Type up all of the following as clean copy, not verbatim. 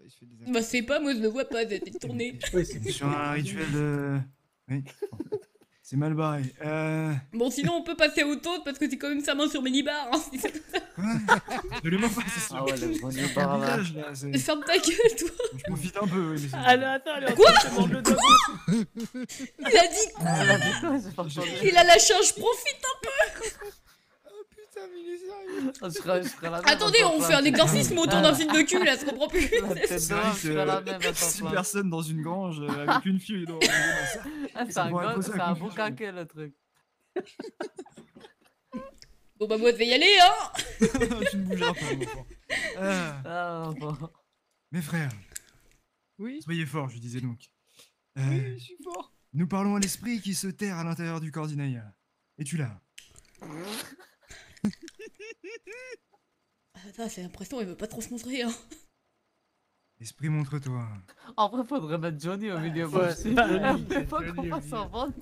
je fais des Bah c'est pas, moi je le vois pas, j'ai tourné. Oui, c'est Sur un rituel de... Oui. C'est mal barré. Bon sinon on peut passer au taunt parce que c'est quand même sa main sur Minibar. Hein, si c'est- Quoi absolument pas, c'est Ah ouais, le gros c'est bar un là. village, là. Ferme ta gueule toi. Je profite un peu, oui, mais c'est... Attends, elle est en train de se mordre le doigt gauche. Il a dit quoi? Ah, là, putain, j'ai pas entendu. Il a lâché un je profite. Oh putain, mais il est sérieux. Ah, je ferai la même. Attendez, on fait un exorcisme autour d'un Ah. film de cul là, ça comprend plus. La tête C'est d'or, vrai je ferai la que même. Attends, 6 toi. personnes dans une grange avec une fille dans ça. Ah, c'est Ça un pourrait gros- poser c'est la un bon confusion. caquet le truc. Bon bah moi je vais y aller hein. Tu ne bougeras pas, mon enfant. Ah, bon. Mes frères, Oui, soyez forts, je disais donc. oui, je suis fort. Nous parlons à l'esprit qui se terre à l'intérieur du corps d'Inaya. Es-tu là? Ah, ça c'est l'impression, il veut pas trop se montrer hein. Esprit, montre-toi. En vrai, faudrait mettre Johnny au milieu. Ouais, Moi aussi. bah, Elle Johnny, fait pas Johnny comment au s'en milieu. vante.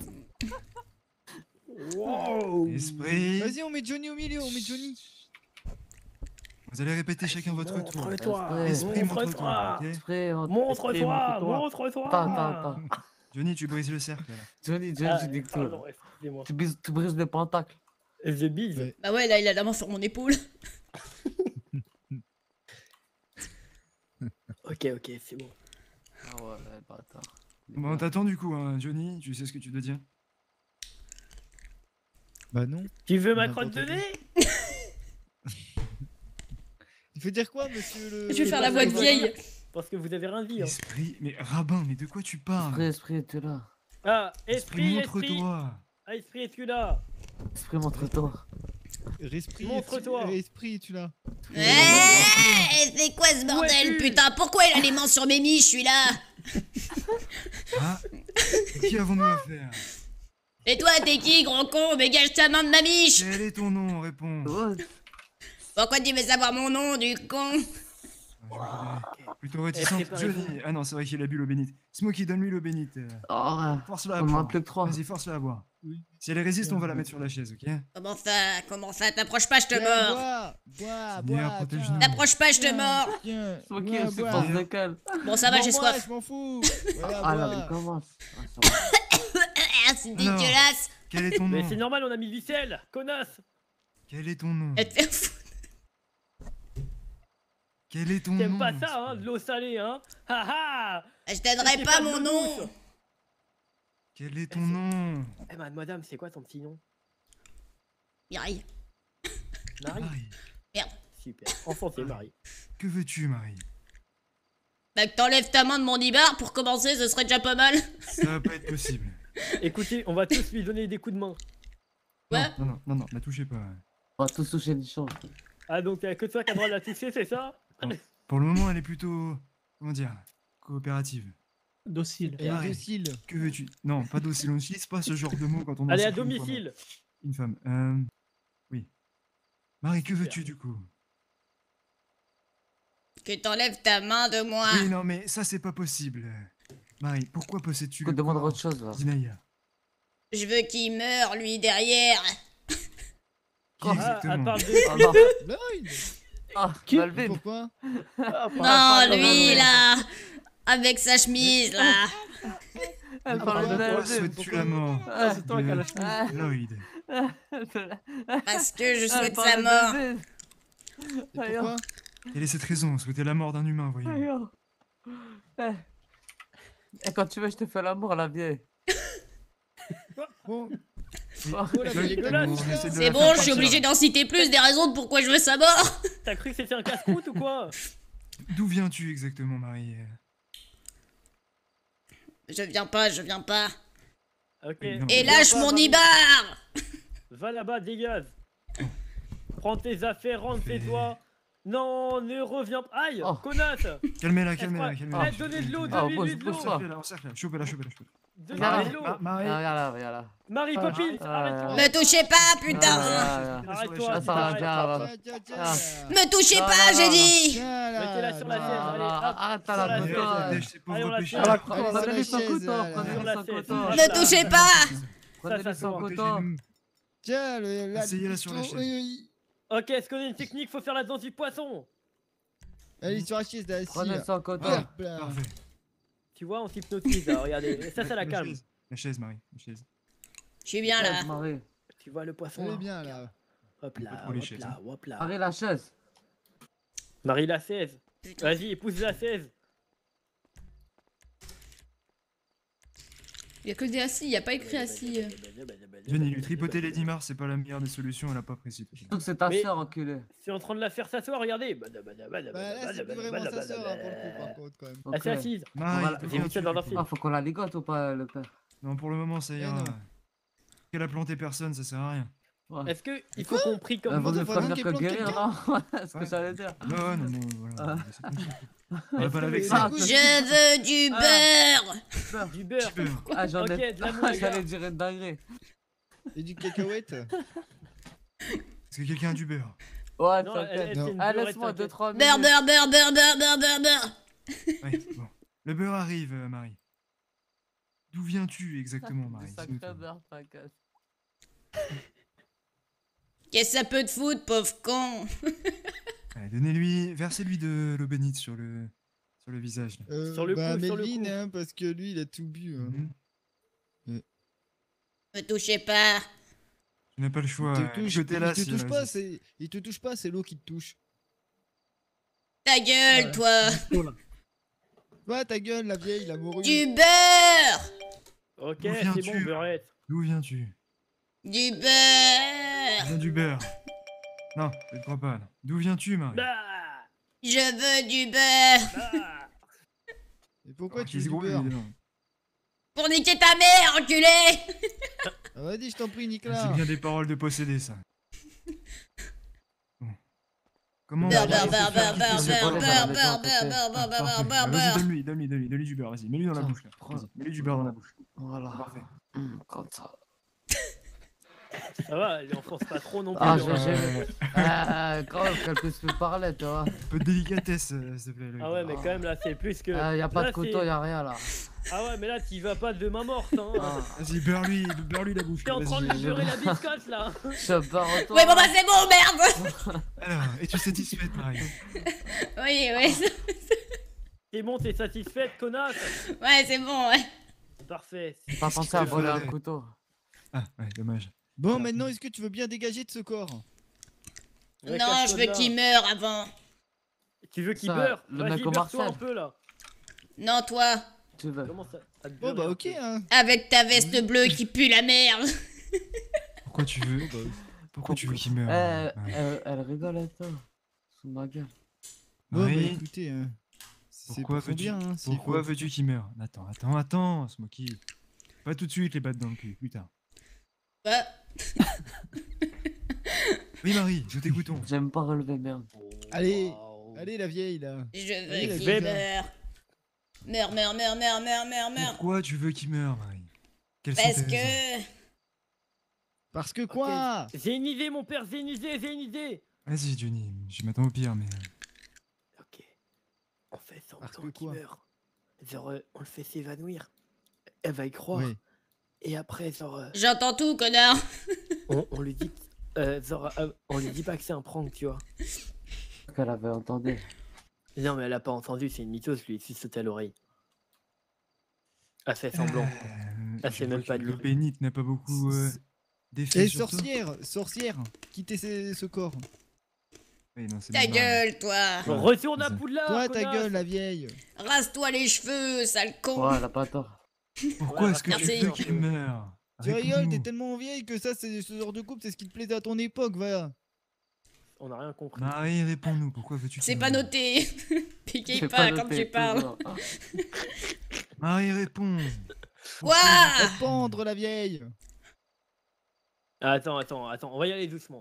Wow. Esprit, Vas-y, on met Johnny au milieu, on met Johnny. vous allez répéter chacun votre tour. Montre-toi, Esprit, montre-toi. montre-toi, Ok Esprit, montre-toi, montre-toi. Attends. Johnny, tu brises le cercle là. Johnny, Ah, tu dis que pardon, excusez-moi. tu brises le pentacle. The bise. Ouais. Bah ouais là il a la main sur mon épaule. Ok, c'est bon. Ah ouais, bâtard. Bon, t'attends du coup, hein, Johnny, tu sais ce que tu dois dire? Bah non. Tu veux ma N'importe crotte de quoi. nez? Il faut dire quoi, monsieur le... Je vais faire la voix de vieille. Parce que vous avez rien dit. Hein. Esprit, mais rabbin, mais de quoi tu parles? Esprit, tu es là. Ah, Esprit, esprit. montre-toi. Ah, esprit, es-tu là? Esprit, montre-toi. Esprit, Montre-toi. Esprit, es-tu là? C'est quoi ce bordel es-tu? putain? Pourquoi il a les mains sur mes miches, je suis là? Ah, qui avons-nous affaire? Et toi t'es qui gros con? Dégage ta main de ma miche. Quel est ton nom? Réponds. Ouais. Pourquoi tu veux savoir mon nom du con? Plutôt réticent. préparez-vous. Johnny. Ah non, c'est vrai qu'il a bu l'eau bénite. Smokey, donne-lui l'eau bénite. Oh, ouais. Force-la à On en a boire. plus que 3. Vas-y, force-la à boire. Oui. Si elle résiste, on va la mettre sur la chaise, ok? Comment ça? T'approches pas, je te Tiens, mords. bois, protège-nous. T'approches pas, je te mords. Tiens, Ok, bois, c'est bois. force de calme. Bon ça va, j'ai Bois-moi, soif. je m'en fous. Voilà, Ah là, bois. il commence. Ah, ça va. Ah, c'est dégueulasse. Quel est ton Mais nom? c'est normal, on a mis du sel, connasse. Quel est ton nom? Elle te fait foutre. Quel est ton nom? T'aimes pas ça, hein, de l'eau salée, hein? Ha ha. Je t'aiderai C'est pas de mon l'eau nom. douce. Quel est ton nom? Eh madame, c'est quoi ton petit nom? Mireille. Marie. Marie. Super. Enchanté, Marie. Que veux-tu, Marie? Bah que t'enlèves ta main de mon ibar pour commencer, ce serait déjà pas mal. Ça va pas être possible. Écoutez, on va tous lui donner des coups de main. Ouais. Non, la touchez pas. On va tous toucher Nichon. Ah, donc y'a que toi qui a le droit de la toucher, c'est ça? Pour le moment, elle est plutôt... Comment dire? Coopérative. Docile. Et Marie. docile. Que veux-tu? Non, pas docile, on n'utilise pas ce genre de mot quand on Allez, à insulte une femme. domicile. Une femme. Oui. Marie, que veux-tu du coup? Que t'enlèves ta main de moi. Oui, non, mais ça, c'est pas possible. Marie, pourquoi possèdes-tu le Demande corps autre chose là. d'Inaya? Je veux qu'il meure, lui, derrière. Qui Ah, exactement? elle parle de... Ah non. Lloyd. Ah, Qui Malvin. Pourquoi? Non, lui, là. Avec sa chemise, là. Elle Ah, parle de pourquoi Pourquoi Malvin. souhaites-tu la mort Ah, c'est toi qui as la chemise. de Lloyd? Parce que je Elle souhaite parle sa de mort. Malvin. Et Aïe, pourquoi? Quelle est cette raison? Souhaiter la mort d'un humain, voyons. aïe, aïe. Eh. Et quand tu veux, je te fais l'amour, la vieille. Bon, Oh, la Lloyd, dégueulasse. on essaie de C'est la bon, faire je suis partir. obligé d'en citer plus des raisons de pourquoi je veux sa mort. T'as cru que c'était un casse-croûte ou quoi? D'où viens-tu exactement, Marie? Je viens pas. Ok. Oui, non, Et mais- lâche Viens pas, mon Marie. ibar. Va là-bas, dégage. Prends tes affaires, rentre chez toi. Non, ne reviens pas. Aïe, Oh. connasse. Calmez-la, Eh, calmez-la. Eh, donnez de l'eau, Ah, donnez-lui de pose l'eau. ça. Encercle-la, chopez-la. Donnez Ah, de l'eau. Marie, Ah, regarde là. Marie Poppins, Ah, arrête-toi. Me touchez pas, putain. Ah, Arrête-toi, Attends, là, arrête. regarde. tiens, Ah. Me touchez Non, pas, non, j'ai non, dit. Tiens, là, Mettez-la sur la là. chaise, allez, hop, Arrête sur la la putain. chaise. protège ces Allez, on pauvres la péchés. tient. Allez, Prenez-lui sur son la chaise, couteau, là. prenez-lui Sur la son chaise. couteau. Hop Me là. touchez pas. Prenez-lui Ça, son ça, couteau. Tiens, le... Asseyez-la sur la chaise. Ok, est-ce qu'on a une technique? Faut faire la danse du poisson. Allez, sur la chaise là, assis. Prenez ça en côté. Hop là. Parfait. Tu vois, on s'hypnotise là, regardez. Ça la calme. chaise. La chaise, Marie. La chaise. Je suis bien là. Marie. Tu vois le poisson Elle est là. bien là. Hop Pas là, trop les hop chaises, là, hein. hop là. Marie, la chaise. Marie la 16. Vas-y, épouse la 16. Il y a que des assis, il y a pas écrit assis. Johnny, lui tripoter Lady Mar, c'est pas la meilleure des solutions, elle a pas précis. Surtout que c'est ta Mais- soeur, enculé. C'est en train de la faire s'asseoir, regardez. Bah là, c'est plus vraiment sa soeur hein, pour le coup, par contre, quand même. Elle s'est Ok. assise. Marie, Voilà, d'où j'ai mis viens-tu, ça dans du leur coup film. Ah, faut qu'on la ligote ou pas, le père? Non, pour le moment, ça ira. non. Qu'elle a planté personne, ça sert à rien. Ouais. Est-ce que il faut qu'on prie Elle comme vaut mieux vraiment prévenir qu'elle que plante guérir, quelqu'un non? C'est ce que Ouais. j'allais dire. Non, non, non, voilà. Ah. c'est comme ça. On va pas la que- vexer. Ah, Je veux du beurre. du beurre. Ah, j'en Ok, ai. de la Ah, moutarde. j'allais dire une dinguerie. Et du cacahuète. Est-ce que quelqu'un a du beurre? Ouais, Non, t'inquiète. c'est une Ah, beurrette, laisse-moi t'inquiète. 2-3 Beurre, minutes. beurre, beurre, beurre, beurre, beurre, beurre, beurre. Ouais, bon. Le beurre arrive, Marie. D'où viens-tu exactement, Du Marie? sacré Dis-nous tout. beurre, t'inquiète. Qu'est-ce que ça peut te foutre, pauvre con? Allez, donnez-lui, versez-lui de l'eau bénite sur le visage. Là. Sur le Bah, coup, sur le Melvin, coup. hein, parce que lui, il a tout bu. Hein. Mhm. Me touchez pas. Tu n'as pas le choix. Il te touche, Jetez-la il te si touche elle pas, résiste. il te touche pas, c'est l'eau qui te touche. Ta gueule, toi. Ouais, ta gueule, la vieille, la morue. Du beurre. Ok, D'où c'est viens-tu bon, beurrette. D'où viens-tu? Du beurre. Viens du beurre. Non, je ne crois pas. non. D'où viens-tu, Marie? Bah, Je veux du beurre. bah. Et pourquoi Ah, tu qui veux se du grouille, beurre dis donc. Pour niquer ta mère, enculé. Ah, vas-y, je t'en prie, Ah, Nicolas. c'est bien des paroles de possédé, ça. Bon. Comment Beurre, on beurre, va beurre, beurre, beurre, c'est beurre, bon, beurre, les beurre, gens, beurre, beurre, beurre, beurre, beurre, Vas-y, beurre. donne-lui du beurre, vas-y, mets-lui dans la Tiens, bouche, là. prends. Vas-y, mets-lui du beurre dans la bouche. Voilà. Parfait. Comme ça. Ça va, il enfonce pas trop non plus. Ah, hein. quand même qu'elle puisse me parler, tu vois. Un peu de délicatesse, s'il te plaît. Loïc. Ah ouais, mais quand même là, c'est plus que. Y a pas là, de couteau, c'est- y a rien là. Ah ouais, mais là, tu vas pas de main morte. Hein. Ah, Vas-y, beurre-lui la bouche. T'es en vas-y. train de lui beurrer la biscotte là. je pars au Ouais, bon bah c'est bon, merde. Alors, es-tu satisfaite, Marie? Oui, oui. T'es bon, t'es satisfaite, connasse. Ouais, c'est bon, ouais. Parfait. J'ai pas pensé à voler un couteau. Ah, ouais, dommage. Bon, maintenant, est-ce que tu veux bien dégager de ce corps? Ouais, Non, je veux casse-toi de là. qu'il meure avant. Tu veux qu'il Ça, beurre? le Vas-y, mec au beurre-toi un Marcel. peu là. Non, toi. Tu veux. Comment ça à te Bon, beurrer bah, un ok, peu. hein. Avec ta veste bleue qui pue la merde. Pourquoi tu veux Pourquoi tu veux qu'il meure Marie Elle rigole et tout. Sous ma gueule. Bon, bah, Marie, écoutez, hein. C'est pourquoi pour son veux-tu bien, hein, s'il pourquoi faut. veux-tu qu'il meure? Attends, Smokey. Pas tout de suite les battes dans le cul, plus tard. Bah, Oui, Marie, nous t'écoutons. J'aime pas relever merde. Allez, Waouh. allez, la vieille, là. je Allez, veux la qu'il vieille. meure. Meurs, meurs, meurs, meurs, meurs, meurs, meurs. Pourquoi tu veux qu'il meure, Marie? Quelles sont Parce tes raisons? que... Parce que quoi? J'ai une idée, mon père, j'ai une idée. Vas-y, Johnny, je m'attends au pire, mais... Ok. On fait Parce semblant que qu'il quoi? meurt. Genre, on le fait s'évanouir. Elle va y croire. Ouais. Et après, genre, J'entends tout, connard. on lui dit, on lui dit pas que c'est un prank, tu vois. Qu'elle avait entendu. Non, mais elle a pas entendu, c'est une mythose, lui, il sauté à l'oreille. Elle fait semblant. Ah, je c'est même vois pas que de le lui. pénite n'a pas beaucoup d'effet Et sur toi. sorcière, quittez ce corps. Oui, non, c'est Ta bien Marie. gueule, toi. Ouais, Retourne à c'est ça. Poudlard, Toi, ta connasse. gueule, la vieille. Rase-toi les cheveux, sale con. Ouais, elle a pas tort. Pourquoi Ouais, est-ce que tu merci. veux qu'il meure? Tu rigoles, t'es Réponds-nous. tellement vieille que ça, c'est ce genre de couple, c'est ce qui te plaisait à ton époque, va. On a rien compris. Marie, réponds-nous. Pourquoi veux-tu C'est qu'il pas meure? noté. Piquez J'ai pas quand noté, tu parles. toujours. Marie, réponds. Quoi? Répandre, la vieille. Attends, on va y aller doucement.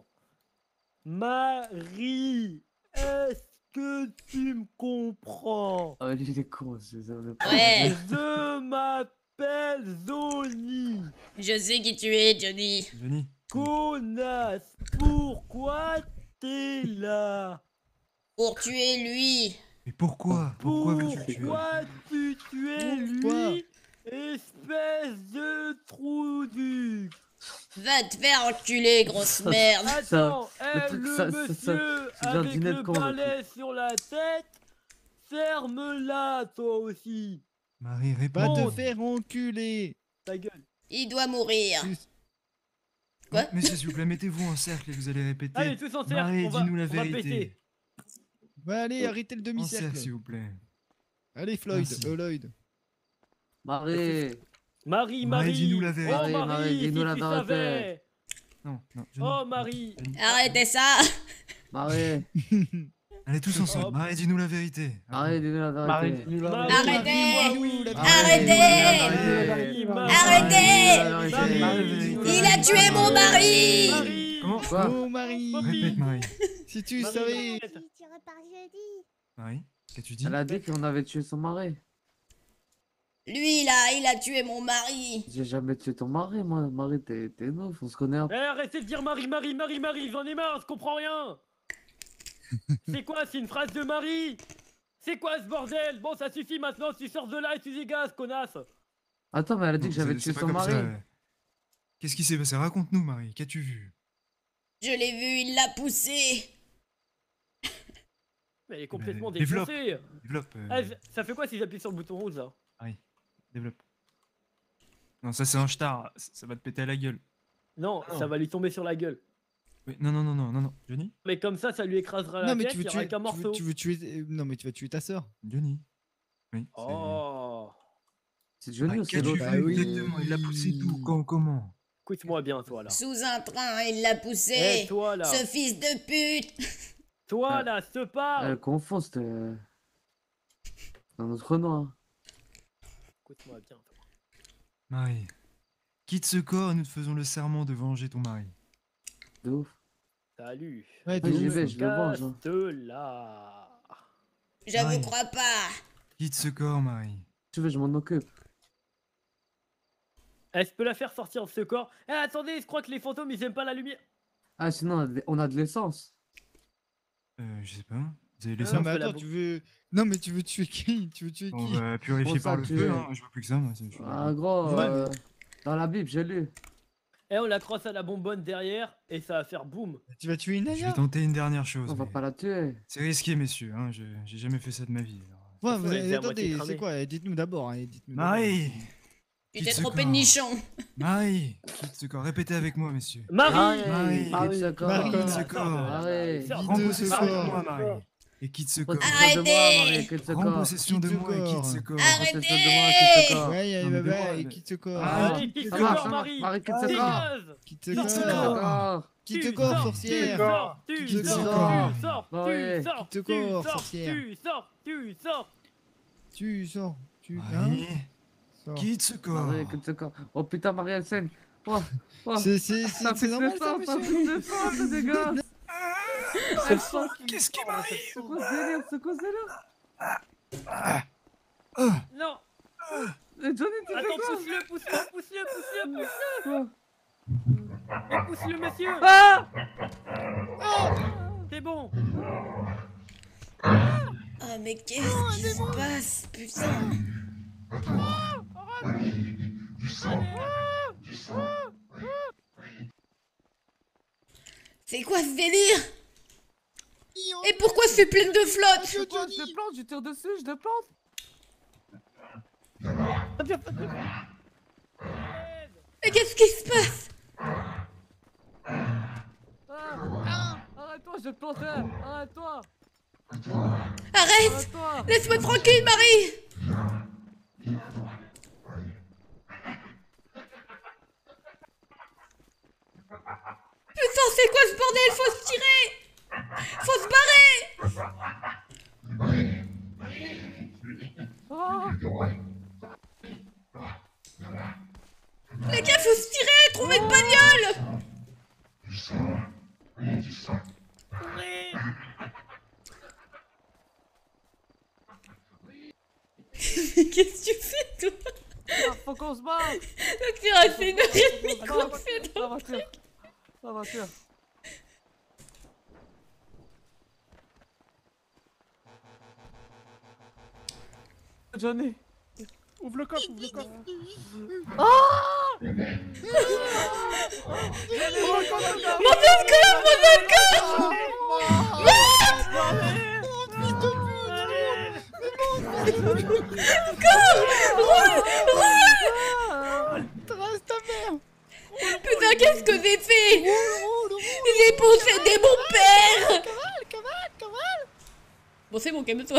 Marie, est-ce que tu me comprends? Oh, lui, il est con, c'est ça. Ouais, Je m'appelle Zoni. je sais qui tu es, Johnny. Johnny? Connasse, pourquoi t'es là? Pour tuer lui. Mais pourquoi? Pourquoi veux-tu le tuer? Pourquoi tu tues Pourquoi? lui? Espèce de trou du... Va te faire enculer, grosse merde. Attends, le truc, le ça- monsieur c'est genre avec dîner de le con, le balai sur la tête, ferme-la, toi aussi. Marie, Va réponds. te faire enculer. Ta gueule. Il doit mourir. Quoi? Messieurs, s'il vous plaît, mettez-vous en cercle et vous allez répéter. Allez, tous en cercle, Marie, on va, dis-nous la on va vérité. péter. Ouais, allez, arrêtez le En cercle, s'il demi-cercle. vous plaît. Allez, Floyd. Merci. Lloyd. Marie. Marie, Marie, dis-nous la vérité. Oh, Marie, Marie, Marie, si dis-nous la tu vérité. savais. Non, non. Oh, Marie. Arrêtez ça. Marie. Allez, tous ensemble. Hop. Marie, dis-nous la vérité. Marie, dis-nous la Marie, vérité. dis-nous la Marie, vérité. Arrêtez. Marie, Arrêtez. Marie, Arrêtez. Marie, Il a tué mon mari. Marie. Comment? Quoi? Oh, Marie. Poppy. Répète, Marie. Si tu Marie, savais. arrête. Marie, qu'as-tu dit? Elle a dit qu'on avait tué son mari. Lui là, il a tué mon mari. J'ai jamais tué ton mari, moi. Marie, t'es une ouf, on se connaît un peu. Eh, arrêtez de dire Marie, Marie, Marie, Marie, j'en ai marre, je comprends rien. C'est quoi, c'est une phrase de Marie? C'est quoi ce bordel? Bon, ça suffit maintenant, tu sors de là et tu dégages, connasse. Attends, mais elle a dit Non, que j'avais c'est tué pas son comme mari. ça. Qu'est-ce qui s'est passé? Raconte-nous, Marie. Qu'as-tu vu? Je l'ai vu, il l'a poussé. Mais elle est complètement Mais développe. défoncée. Développe. Ça fait quoi si j'appuie sur le bouton rouge là? Développe. Non, ça c'est un star. Ça va te péter à la gueule. Non, Non. ça va lui tomber sur la gueule. Oui, non, non, non, non, non, non. Johnny? Mais comme ça lui écrasera la Non, mais tête, tu il veux y aura tuer. qu'un morceau. Tu veux tuer. Non, mais tu vas tuer ta sœur. Johnny? Oui. Oh, C'est Johnny ou c'est Qu'as-tu l'autre? Bah vu oui. exactement? Il l'a poussé d'où? Quand? Comment? écoute-moi bien, toi là. Sous un train, il l'a Eh, poussé. toi là. Ce fils de pute. Toi là, je te parle. Elle confond, c'était un autre nom. Hein. Écoute-moi bien, toi. Marie, quitte ce corps et nous te faisons le serment de venger ton mari. De ouf. Salut. Ouais, Oui, de j'y ouf. vais, je le venge. Hein. De là. Je vous Ouais. crois pas. Quitte ce corps, Marie. Tu veux, je m'en occupe. Est-ce que je peux la faire sortir de ce corps? Eh, attendez, je crois que les fantômes ils aiment pas la lumière. Ah, sinon, on a de l'essence. Je sais pas. Vous avez les Non, Non, sangs? mais je fais la attends, tu veux. Non, mais tu veux tuer qui? Tu veux tuer On qui? va purifier Pour par ça, le tu feu, es- hein. Je vois plus que ça, moi. Ah, gros, Ouais, dans la Bible, j'ai lu. Eh, on l'accroche à la bonbonne derrière et ça va faire boum. Tu vas tuer une Je vais Naya? tenter une dernière chose. On va mais pas la tuer. C'est risqué, messieurs. Hein. J'ai jamais fait ça de ma vie. alors. Ouais, Ouais, c'est à moitié attendez, cramé. c'est quoi? Dites-nous d'abord. Hein, dites-nous Marie! Tu Quitte t'es ce trompé de corps. nichon. Marie! Quitte ce corps. Répétez avec moi, messieurs. Marie. Marie, Marie, d'accord. Marie, Quitte ce Sors de corps. là, Marie. sors de Prends de possession ce de corps. moi, Marie. Et quitte ce corps. Arrêtez. De moi, Marie, quitte ce Prends corps. possession de Quitte ce moi et quitte corps. ce corps. Arrêtez. Possession de moi, quitte ce corps. Ouais, Non, mais bah, moi, il quitte ce corps. Ah, Allez, quitte Ça ce marche, corps, ça marche. Marie. Marie, quitte ce corps. Dégage. Quitte ce Quitte ce corps. D'accord. Quitte ce Tu corps, sors, sorcière. Tu sors, tu Quitte ce sors, corps. tu sors, Ouais. tu sors, Quitte ce tu corps, sors, sorcière. tu sors, tu sors. Tu sors. Tu. Hein? Marie, Sors. quitte ce corps. Marie, quitte ce corps. Oh putain, Marie, elle saigne. Oh, oh. C'est Ça fait normal de ça, sang, ça monsieur. fait de sang, c'est dégueulasse. Qu'est-ce qui m'arrive? C'est quoi ce délire? C'est quoi ce délire? Non, Eh, Johnny, tu fais attends, quoi? pousse-le, pousse-le, pousse-le, pousse-le, Quoi? pousse-le, pousse-le, monsieur. Ah! C'est bon. Ah, mais qu'est-ce qui se passe, putain? C'est quoi ce délire? Et pourquoi je suis pleine de flotte? Je te plante, je tire dessus, je te plante. Mais qu'est-ce qui se passe? Arrête-toi, je vais te planter. Arrête-toi. Arrête! Arrête-toi. Laisse-moi tranquille, Marie! Putain, c'est quoi ce bordel? Faut se tirer! Faut se barrer! Ah. Les gars, faut se tirer! Trouvez une bagnole! Courez. Mais qu'est-ce que tu fais, toi? Faut qu'on se barre. Donc tu restes une heure et demie coincée dans... La voiture. La voiture. Johnny. Ouvre le coffre, ouvre le coffre. Trace ta mère. Putain, qu'est-ce que j'ai fait? J'ai possédé mon père. Bon, c'est bon, calme-toi.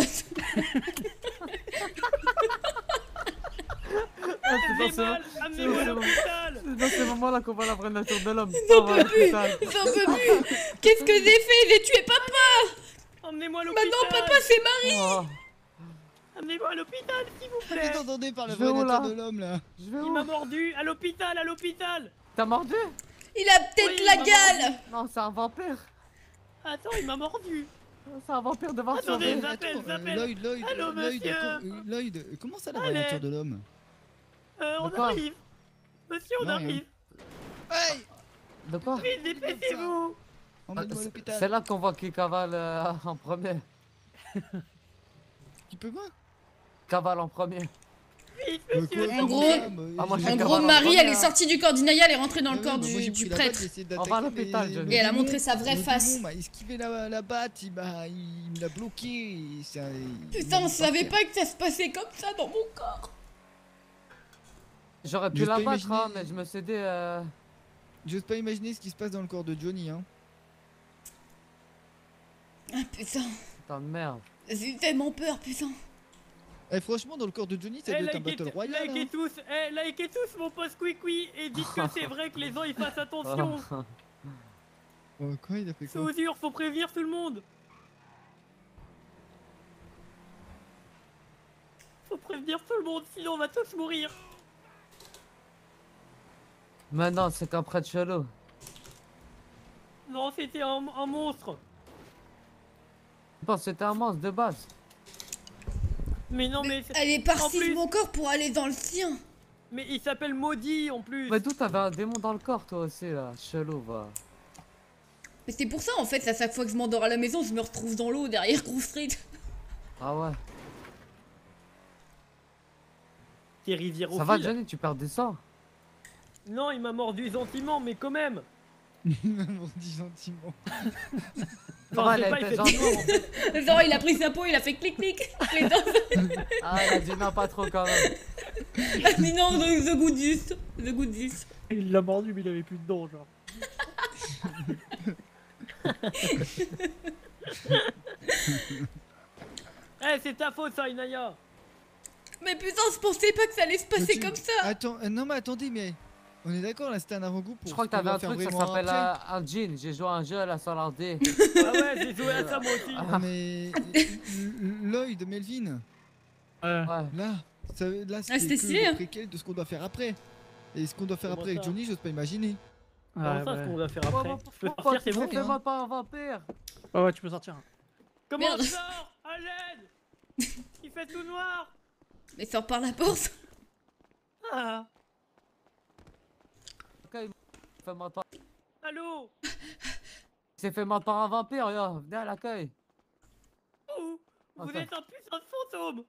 J'ai mal, amenez-moi à l'hôpital. C'est dans ces moments-là qu'on voit la vraie nature de l'homme. J'en peux plus. J'en peux plus. Qu'est-ce que j'ai fait? J'ai tué papa. Emmenez-moi à l'hôpital. Maintenant, papa, c'est Marie. Oh, Amenez-moi à l'hôpital, s'il vous plaît. Qu'est-ce entendez par la Je vais vraie où, nature là de l'homme là? je vais Il où? m'a mordu. À l'hôpital, à l'hôpital. T'as mordu? Il a peut-être Oui, la maman. gale. Non, c'est un vampire. Attends, il m'a mordu. C'est un vampire de vampire. Attendez, Mais j'appelle, attends, j'appelle. Lloyd, Allô, monsieur. Lloyd, comment ça la vraie Allez. nature de l'homme? On De quoi? arrive. Monsieur, on Non, rien. arrive. Hey! De quoi? Vite, dépêchez-vous. Emmène-moi à l'hôpital. C'est là qu'on voit qui cavale en premier. Qui peut quoi? Cavale en premier. Vite, Quoi, monsieur. En gros- Ah, moi, j'ai En qu'à gros, voir la Marie, elle est première. sortie du corps d'Inaya, elle est rentrée dans le corps moi, j'ai du pris la batte, prêtre. j'ai essayé On va à d'attaquer, l'hôpital, mais je le vais. Et elle a démon- montré sa vraie le face. démon m'a esquivé la batte, il me l'a bloqué. Putain, on savait pas que ça se passait comme ça dans mon corps. J'aurais pu J'ose la pas battre, hein, imaginer- mais je me suis dit. J'ose pas imaginer ce qui se passe dans le corps de Johnny, hein. Ah putain, Putain de merde. j'ai eu tellement peur, putain. Eh, franchement, dans le corps de Johnny, ça Eh, doit être un battle royal. likez Hein. tous, likez tous mon post Quick et dites que c'est vrai que les gens ils fassent attention. Oh, quoi, il a fait C'est quoi? aux dur, faut prévenir tout le monde. Faut prévenir tout le monde, sinon on va tous mourir. Mais non, c'est qu'un prêtre chelou. Non, c'était un monstre. Je pense que c'était un monstre de base. Mais non, mais, Elle est partie En plus- de mon corps pour aller dans le sien. mais il s'appelle Maudit en plus. Mais d'où t'avais un démon dans le corps, toi aussi, là. Chelou, va. Mais c'est pour ça, en fait, à chaque fois que je m'endors à la maison, je me retrouve dans l'eau derrière Groove Street. Ah ouais. T'es riviérophile. Ça va, Johnny, tu perds du sang? Non, il m'a mordu gentiment, mais quand même. On dit gentiment. Enfin, elle je sais a pas, il été fait gentille. toujours, en fait. Genre, il a pris sa peau, il a fait clic clic. Les dents. Ah, elle a dit non, pas trop quand même. Ah, mais non, the goodies. The goodies. Il l'a mordu, mais il avait plus de dents, genre. Eh, c'est ta faute, ça, Inaya. Mais putain, je pensais pas que ça allait se passer Tu- comme ça. Attends, non, mais attendez, mais. On est d'accord, là, c'était un avant-goût pour. Je crois que ce qu'on t'avais va un faire truc, ça vraiment s'appelle après. un jean. J'ai joué à un jeu là sur l'ordi. Ah ouais, j'ai joué à ça moi aussi. Ah, mais. Lloyd, Melvin, Ouais. là, là Ah, c'était que stylé, le hein. préquel de ce qu'on doit faire après. Et ce qu'on doit faire Comment après avec ça Johnny, j'ose pas imaginer. Comment ça, ce qu'on va faire après? Je peux Pourquoi sortir, c'est tu bon? fais moi pas un vampire? Ouais, ouais, tu peux sortir. Comment Merde. je sors? À l'aide! Il fait tout noir! Mais sors par la porte. Ah! Ok, fais moi pas. Allô? Il s'est fait mordre par un vampire, yo. Venez à l'accueil. Oh, vous Attends. êtes un puissant fantôme!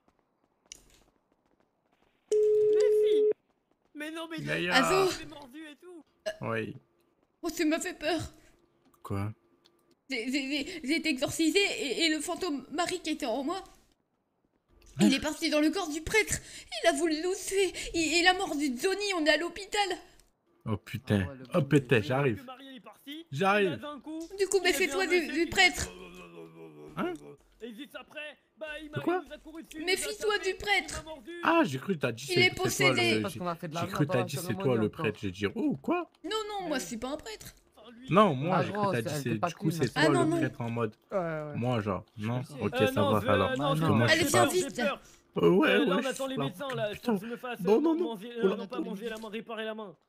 Mais si! Mais non, mais Naya. Azo. j'ai mordu et tout! Oui. Oh, ça m'a fait peur. Quoi? J'ai été exorcisée et le fantôme Marie qui était en moi, il est parti dans le corps du prêtre. Il a voulu nous tuer. Il a mordu Johnny, on est à l'hôpital. Oh putain. Ah ouais, le Oh putain, Oui, j'arrive. que Marie, elle est partie, J'arrive. et là, d'un coup, Du coup, il mais y c'est avait toi un monsieur du qui prêtre. faisait- Hein? Et juste après, bah il quoi nous a couru dessus. Méfie-toi il nous a tapé, du prêtre. il m'a mordu. Ah, j'ai cru que t'as dit Il est c'est toi possédé. Parce le. qu'on a fait de la J'ai merde cru que dans t'as la dit c'est cérémonie toi le encore. prêtre. J'ai dit oh quoi? Non, non, moi, je suis pas un prêtre. Enfin, lui, Non, moi Ah, j'ai cru gros, que t'as dit elle c'est était pas du coup clean, c'est elle. toi Ah, non, le non. prêtre en mode. Ouais, ouais. Moi genre non. Ok, non, ça va alors. non, je Comment Allez, je viens fais vite. j'ai peur. Ouais Là, on ouais. attend les là, médecins là, putain. faut que je me fasse Non, non, non. manger, Oula. non pas manger la main, réparer la main.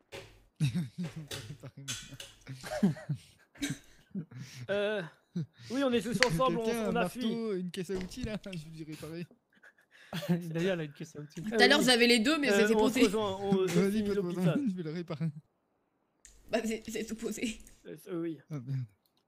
Oui, on est tous ensemble, Quelqu'un, un on a fui. marteau, une caisse à outils là, je vous dirai pareil. D'ailleurs, elle a une caisse à outils. Tout à l'heure, oui. j'avais les deux, mais je les ai On se posés. rejoint, on Vas-y, finit pas de l'hôpital. je vais le réparer. Bah, c'est tout posé. Oui. Ah, merde.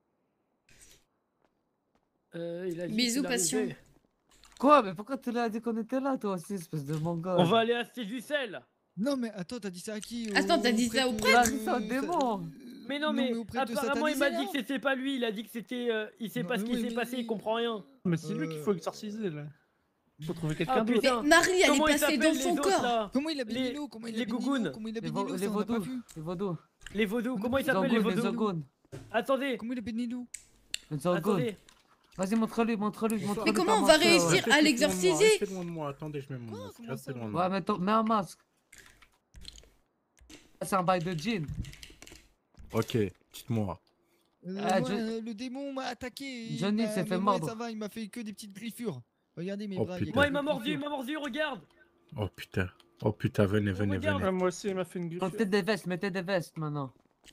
Il a dit Bisous, qu'il patient. arrivait. Quoi? Mais pourquoi tu l'as dit qu'on était là, toi aussi, espèce de mongol? On va aller à Stéducel. Non, mais attends, t'as dit ça à qui? Attends, t'as dit ça au prêtre? Il a dit ça au démon. Mais non, mais au prêtre de apparemment il m'a satanisé, dit que c'était pas lui, il a dit que c'était... il sait Non, pas ce mais qui oui, s'est mais passé, il oui. comprend rien. Mais c'est lui qu'il faut exorciser, là. Faut trouver Ah, quelqu'un putain. d'autre. Mais Marie, elle Comment est ils passée s'appellent dans les son autres, corps. là Comment il a Les- béni l'eau? Comment il a les béni gougounes. l'eau? Comment il a Les, béni l'eau? les Ça, on n'a pas vaudous. vu. Les vaudous. Les vaudous, comment ils Les s'appellent les Zorgones, les vaudous? Zorgones. Attendez, Comment il a béni l'eau? Les Zorgones. attendez. Vas-y, montre-lui, montre-lui, montre-lui. Mais comment ta on va marche, réussir Restez à tous loin de moi, l'exorciser? Restez loin de moi, attendez, je mets mon masque. Comment Restez ça, loin de Ouais, moi. mets un masque. C'est un bail de jean. Ok, dites-moi. Ah, Moi, Jo- le démon m'a attaqué. et Johnny il m'a- s'est fait mais ouais, mordre. Ça va, il m'a fait que des petites griffures. Regardez mes Oh, bras. il y a putain. Moi, quelques il griffures. m'a mordu, regarde. Oh putain. Oh putain, venez, venez, Regarde. venez. Ouais, moi aussi, il m'a fait une griffure. Mettez des vestes, mettez des vestes maintenant.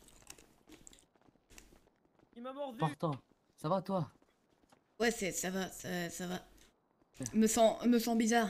Il m'a mordu. Important. Ça va toi? Ouais, ça va, ça va. Me sens bizarre.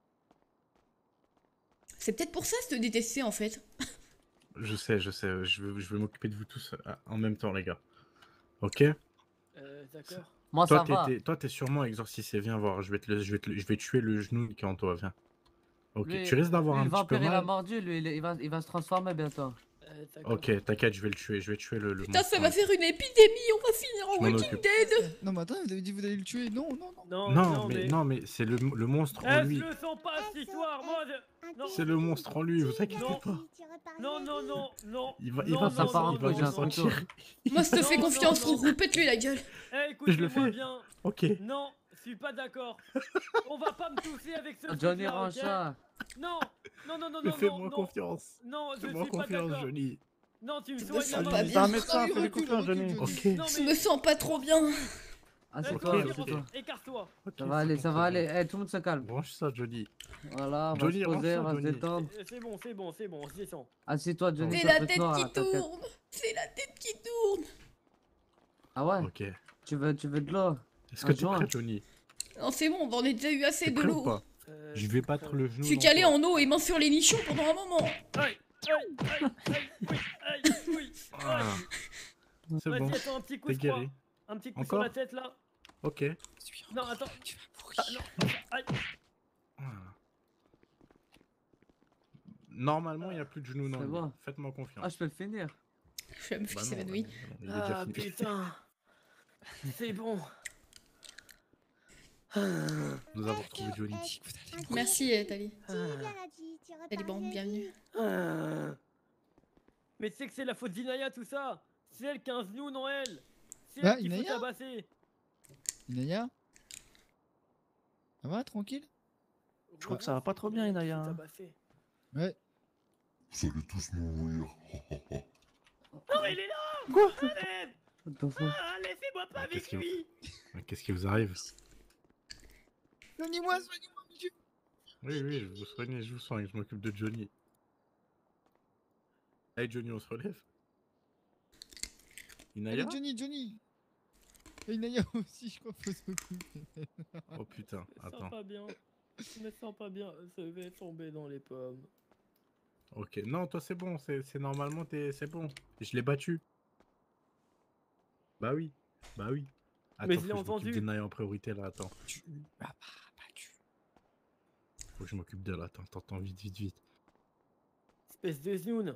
C'est peut-être pour ça de te détester en fait. Je sais, je vais m'occuper de vous tous en même temps, les gars. Ok? D'accord. Moi ça va. Toi, t'es sûrement exorcisé. Viens voir, je vais tuer le genou qui est en toi. Viens. Ok, Lui- tu risques d'avoir lui, un le petit peu vampire il a mal. mordu, lui il va se transformer bientôt. D'accord. Ok, t'inquiète, je vais le tuer. Je vais tuer le Putain, ça monstre. va faire une épidémie, on va finir en Je m'en Walking occupe. Dead. Non, mais attends, vous avez dit que vous allez le tuer. Non, non, non. Non, Non, mais c'est le monstre en Eh, lui. je le sens pas cette histoire, moi non. C'est le monstre en lui, vous inquiétez Non. pas. Non. Il va Non, ça part un peu, j'ai un ressentir. couteau. Moi, je te Non, fais non, confiance, non. Rourou, pète-lui la gueule. Eh, Je le écoutez-moi fais. bien. Ok. Non, je suis pas d'accord. On va pas me tousser avec ce Johnny truc-là, ok Rancha. Non, Mais non, fais-moi non. confiance. Non, je Fais-moi suis pas confiance, d'accord. Johnny. Non, tu me Je me soignes sens la pas main. bien. C'est un médecin, Allez, fais-lui recule, confiance, recule, Johnny. Johnny. Ok. Non, Je me sens pas trop bien. Ah Eh, c'est Ok, toi, vas-y, c'est toi. écarte-toi. Ok, Ça va aller, c'est ça bon, va c'est aller. Eh, tout le monde se calme. bon. Branche ça, Johnny. Voilà, on va Johnny, se poser, on va range se ça, Johnny. détendre. C'est bon, on se descend. Assieds-toi, Johnny. C'est ça la fait tête noir, qui là, ta tête. tourne. C'est la tête qui tourne. Ah ouais? Ok. Tu veux de l'eau? Est-ce Un que t'es joint. prêt, Johnny? Non, c'est bon, on en a déjà eu assez T'es de prêt ou l'eau. pas? Je vais battre le genou. Je suis dans calé toi. en eau et main sur les nichons pendant un moment. Aïe, oui. Ah. C'est bon. Vas-y, attends, un petit coup T'es de froid. guéri. Un petit coup Encore sur la tête là. Ok. Non, attends. Tu vas Ah, mourir. non. Aïe. Voilà. Normalement, il n'y a plus de genou dans C'est le bon. lit. Faites-moi Ah, confiance. je peux le finir. Je vais me Bah fixer non, la nuit. il est déjà Ah fini. putain. C'est bon. Nous avons retrouvé Johnny. Merci, Tali. Ah. Tali, bon, bienvenue. Ah. Mais tu sais que c'est la faute d'Inaya tout ça. C'est elle qui a un genou, non elle. C'est Bah, elle qu'il faut Inaya tabasser. Inaya? Ça va, tranquille? Je crois que ça va pas trop bien, Inaya, hein. Tabasser. Ouais. Vous allez tous mourir. Non, il est là. Quoi? Allez, What the fuck? laissez-moi pas Ah, avec qu'est-ce que- lui. Mais qu'est-ce qui vous arrive? Soignez-moi, soignez-moi, monsieur. Oui, je vous soigne, je m'occupe de Johnny. Hey Johnny, on se relève? Inaya? Allez, Johnny. Et Inaya aussi, je crois qu'il faut s'occuper. Oh putain, Je me sens attends. pas bien. Je me sens pas bien. Je vais tomber dans les pommes. Ok, non, toi c'est bon, c'est normalement, c'est bon. Je l'ai battu. Bah oui. Attends, Mais faut je l'ai que je m'occupe entendu. d'Inaya en priorité là, attends. Tu m'as pas battu. Faut que je m'occupe d'elle, attends, vite. Espèce de znoun.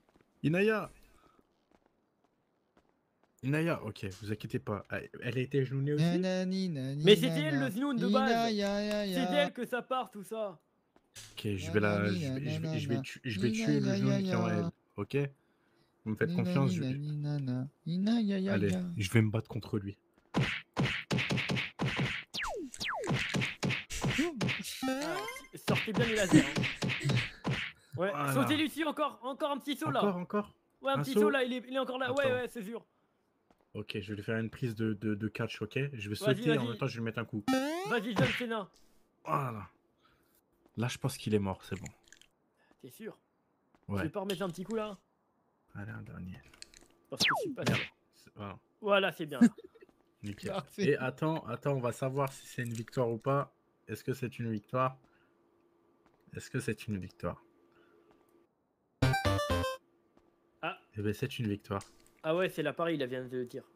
Inaya, ok, vous inquiétez pas. Elle a été genounée aussi? Mais c'était elle le znoun de base. C'est C'est d'elle que ça part tout ça. Ok, je vais tuer le genou qui est en elle, ok? Vous me faites confiance, Allez, je vais me battre contre lui. Ah, sortez bien les lasers. hein. Ouais, Voilà. sautez Lucie encore un petit saut là. Encore? Ouais, un un petit saut saut là, il est encore là. Ouais, Attends. ouais, c'est sûr. Ok, je vais lui faire une prise de catch, ok? Je vais Vas-y, sauter, en vas-y. même temps je vais lui mettre un coup. Vas-y, John Cena. Voilà. Là, je pense qu'il est mort, c'est bon. T'es sûr? Tu Ouais. veux pas remettre un petit coup là? Allez, un dernier. Parce que je suis pas sûr. Voilà, Voilà, c'est bien. là. nickel. Parfait. Et attends, on va savoir si c'est une victoire ou pas. Est-ce que c'est une victoire? Ah. Eh ben, c'est une victoire. Ah ouais, c'est l'appareil, il vient de le dire.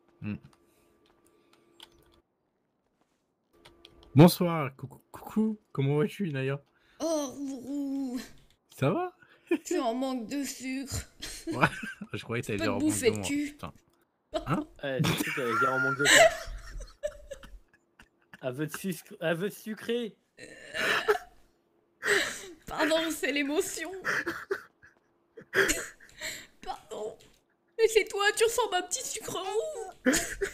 Bonsoir, coucou, comment vas-tu, Inaya? Oh, Rourou, Ça va? tu en manques de sucre. Je croyais que t'allais peux dire te en bouffer manque de le moi, cul. putain. Ouais, tu sais qu'elle est en manque de temps. Elle veut te sucrer. Pardon, c'est l'émotion. Pardon. Mais c'est toi, tu ressembles à un petit sucre roux.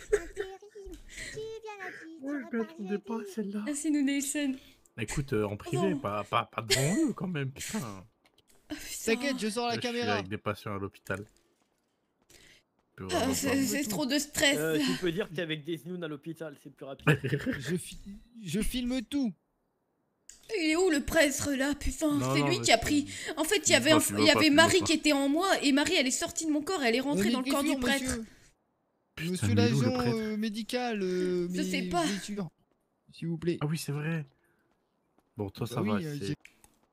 Ouais, je m'attendais pas à celle-là. Merci, nous Nelson. Écoute, en privé, Oh. pas devant eux quand même, putain. Ah, putain. T'inquiète, je sors la Là, je suis caméra. avec des patients à l'hôpital. Je peux Ah, vraiment c'est trop de stress. Tu peux dire que t'es avec des snoones à l'hôpital, c'est plus rapide. pas. Je filme tout. Il est où le prêtre là? Putain, Non, c'est non, lui mais qui a c'est- pris. En fait, il y Filme avait, pas, un- filme il y pas, avait filme Marie pas. qui était en moi et Marie elle est sortie de mon corps, elle est rentrée dans le corps du prêtre. Monsieur, Putain, monsieur mais où, le l'agent prêtre médical, Je sais mes pas. blessures. S'il vous plaît. Ah oui, c'est vrai. Bon, toi, ça Bah va. oui, c'est- j'ai-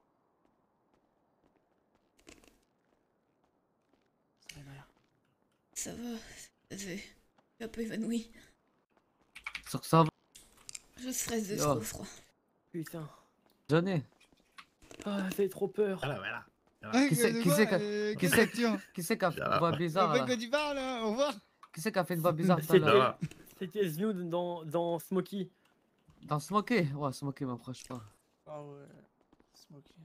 Ça va, je suis un peu évanouie. Sur que ça va. Je stresse de Yo. trop froid. Putain. Johnny, Ah, j'ai trop peur. Voilà. Ah, Qui c'est- de qui quoi, c'est que- quelle qui c'est- facture qui c'est qui a fait une Ah, voix bah. bizarre Pas là? quand tu parles, hein. Au revoir. Qui c'est qui a fait une voix bizarre tout à C'était l'heure? c'était Snood dans Smokey. Dans Smokey? Ouais, Smokey m'approche pas. Ah ouais. Smokey.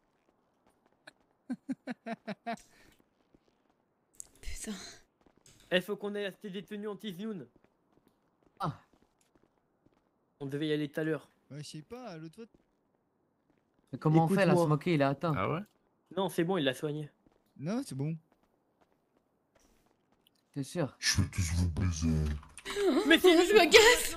Putain. Faut qu'on ait acheté des tenues anti-Snoon. Ah. On devait y aller tout à l'heure. Ouais, je sais pas, l'autre fois. Mais comment on fait là? Écoute-moi. Smokey il est atteint. Ah ouais? Non, c'est bon, il l'a soigné. Non, c'est bon. T'es sûr? Je vais tous vous baiser. Mais c'est Je m'agace.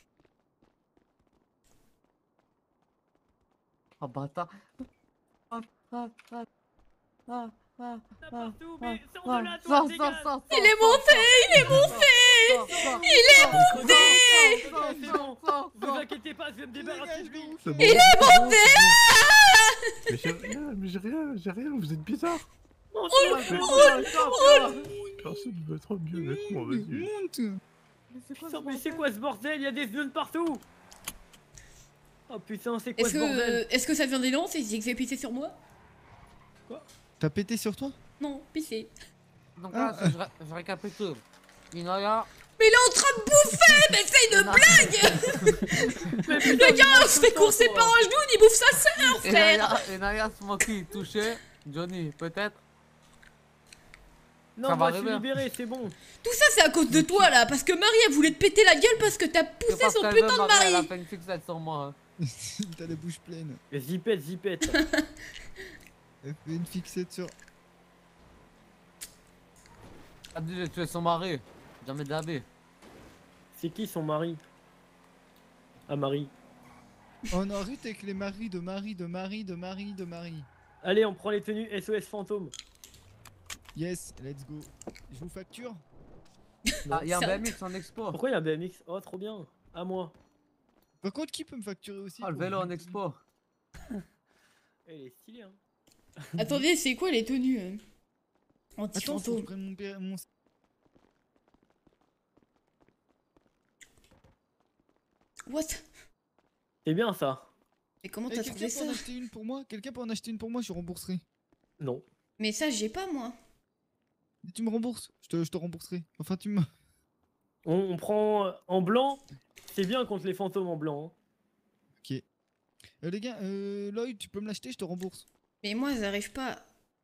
Oh bâtard. Ah, ah, ah, ah, ah, partout, ah, mais ah, sors de là, ah, toi, sors, dégage. sors, sors, Il est sors, monté, sors, il est sors, monté. sors, sors, Il est sors, monté. C'est sors, bon. sors, Vous sors. inquiétez pas, je vais me débarrasser de lui. C'est bon. Il est monté. Mais j'ai rien, vous êtes bizarre. Non, Oh, c'est Personne ne veut être mieux avec moi, vas-y. Monte. Putain, mais c'est quoi ce bordel? Il y a des Snoon partout. Oh putain, c'est quoi Est-ce ce bordel? que ça vient des lances et c'est que j'ai pissé sur moi? T'as pété sur toi? Non, pissé. Donc là, je récapitule. Inaya, Mais il est en train de bouffer. Mais c'est une blague. Le gars, on se fait courser par un genou, il bouffe sa sœur, frère. Inaya, Smokey touché. Johnny, peut-être. Non, Ça moi va je suis arriver. libéré, c'est bon. Tout ça, c'est à cause de toi, là. Parce que Marie, elle voulait te péter la gueule parce que t'as C'est poussé parce son qu'elle putain veut, de Marie, elle a mari. fait une fixette sur moi. T'as la bouche pleine. Zipette, zipette. Elle fait une fixette sur. Elle a dit j'ai tué son mari. Jamais d'habé. C'est qui son mari? Ah, Marie. On arrête avec les maris de Marie, de Marie, de Marie, de Marie. Allez, on prend les tenues SOS fantôme. Yes, let's go. Je vous facture. Ah, il y a un Ça- BMX en expo. Pourquoi il y a un BMX? Oh, trop bien. À moi. Par contre, qui peut me facturer aussi Ah, le pour vélo en vous- expo. Eh, il est stylé, hein. Attendez, c'est quoi les tenues Attends, faut que je anti-fantôme? prenne mon... What? C'est bien ça. Mais comment Eh, t'as quelqu'un trouvé peut en ça? acheter une pour moi? Quelqu'un peut en acheter une pour moi, je rembourserai. Non. Mais ça, j'ai pas, moi. Et tu me rembourses, je te rembourserai. Enfin, tu me... On prend en blanc. C'est bien contre les fantômes en blanc. hein. Ok. Les gars, Lloyd, tu peux me l'acheter, je te rembourse. Mais moi, j'arrive pas.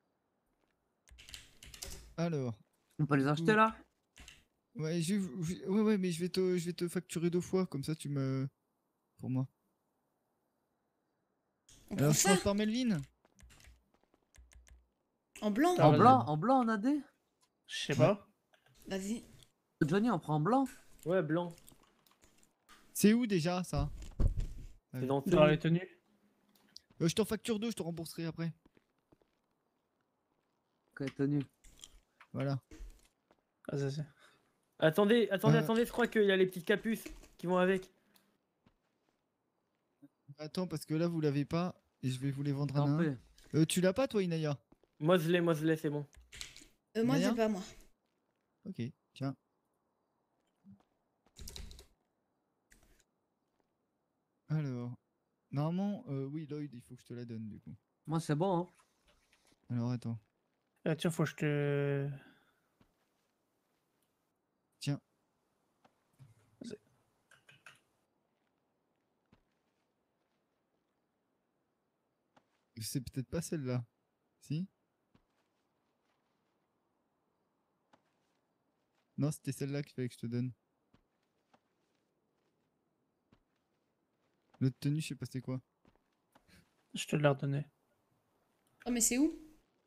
Alors... On peut les acheter là? Ouais, ouais, mais je vais te facturer 2 fois, comme ça tu me... Pour moi. On prend Alors, je ça commence par Melvin. en blanc. Ah, En blanc on a des? Je sais pas. Vas-y. Johnny, on prend en blanc? Ouais, blanc. C'est où déjà, ça? C'est dans Dans les tenue. tenues. Je t'en facture 2, je te rembourserai après. Ok, tenue. Voilà. Ah, ça c'est. Attendez, Euh. attendez, je crois qu'il y a les petites capuces qui vont avec. Attends, parce que là, vous l'avez pas, et je vais vous les vendre T'en un à prie. un. Tu l'as pas, toi, Inaya? Moi je l'ai, c'est bon. Moi, Maya j'ai pas, moi. Ok, tiens. Alors... Normalement, oui, Lloyd, il faut que je te la donne, du coup. Moi c'est bon hein. Alors, attends. Ah, tiens, faut que je te. Tiens. c'est peut-être pas celle-là. Si? Non, c'était celle-là qu'il fallait que je te donne. L'autre tenue, je sais pas c'était quoi. Je te l'ai redonné. Oh, mais c'est où?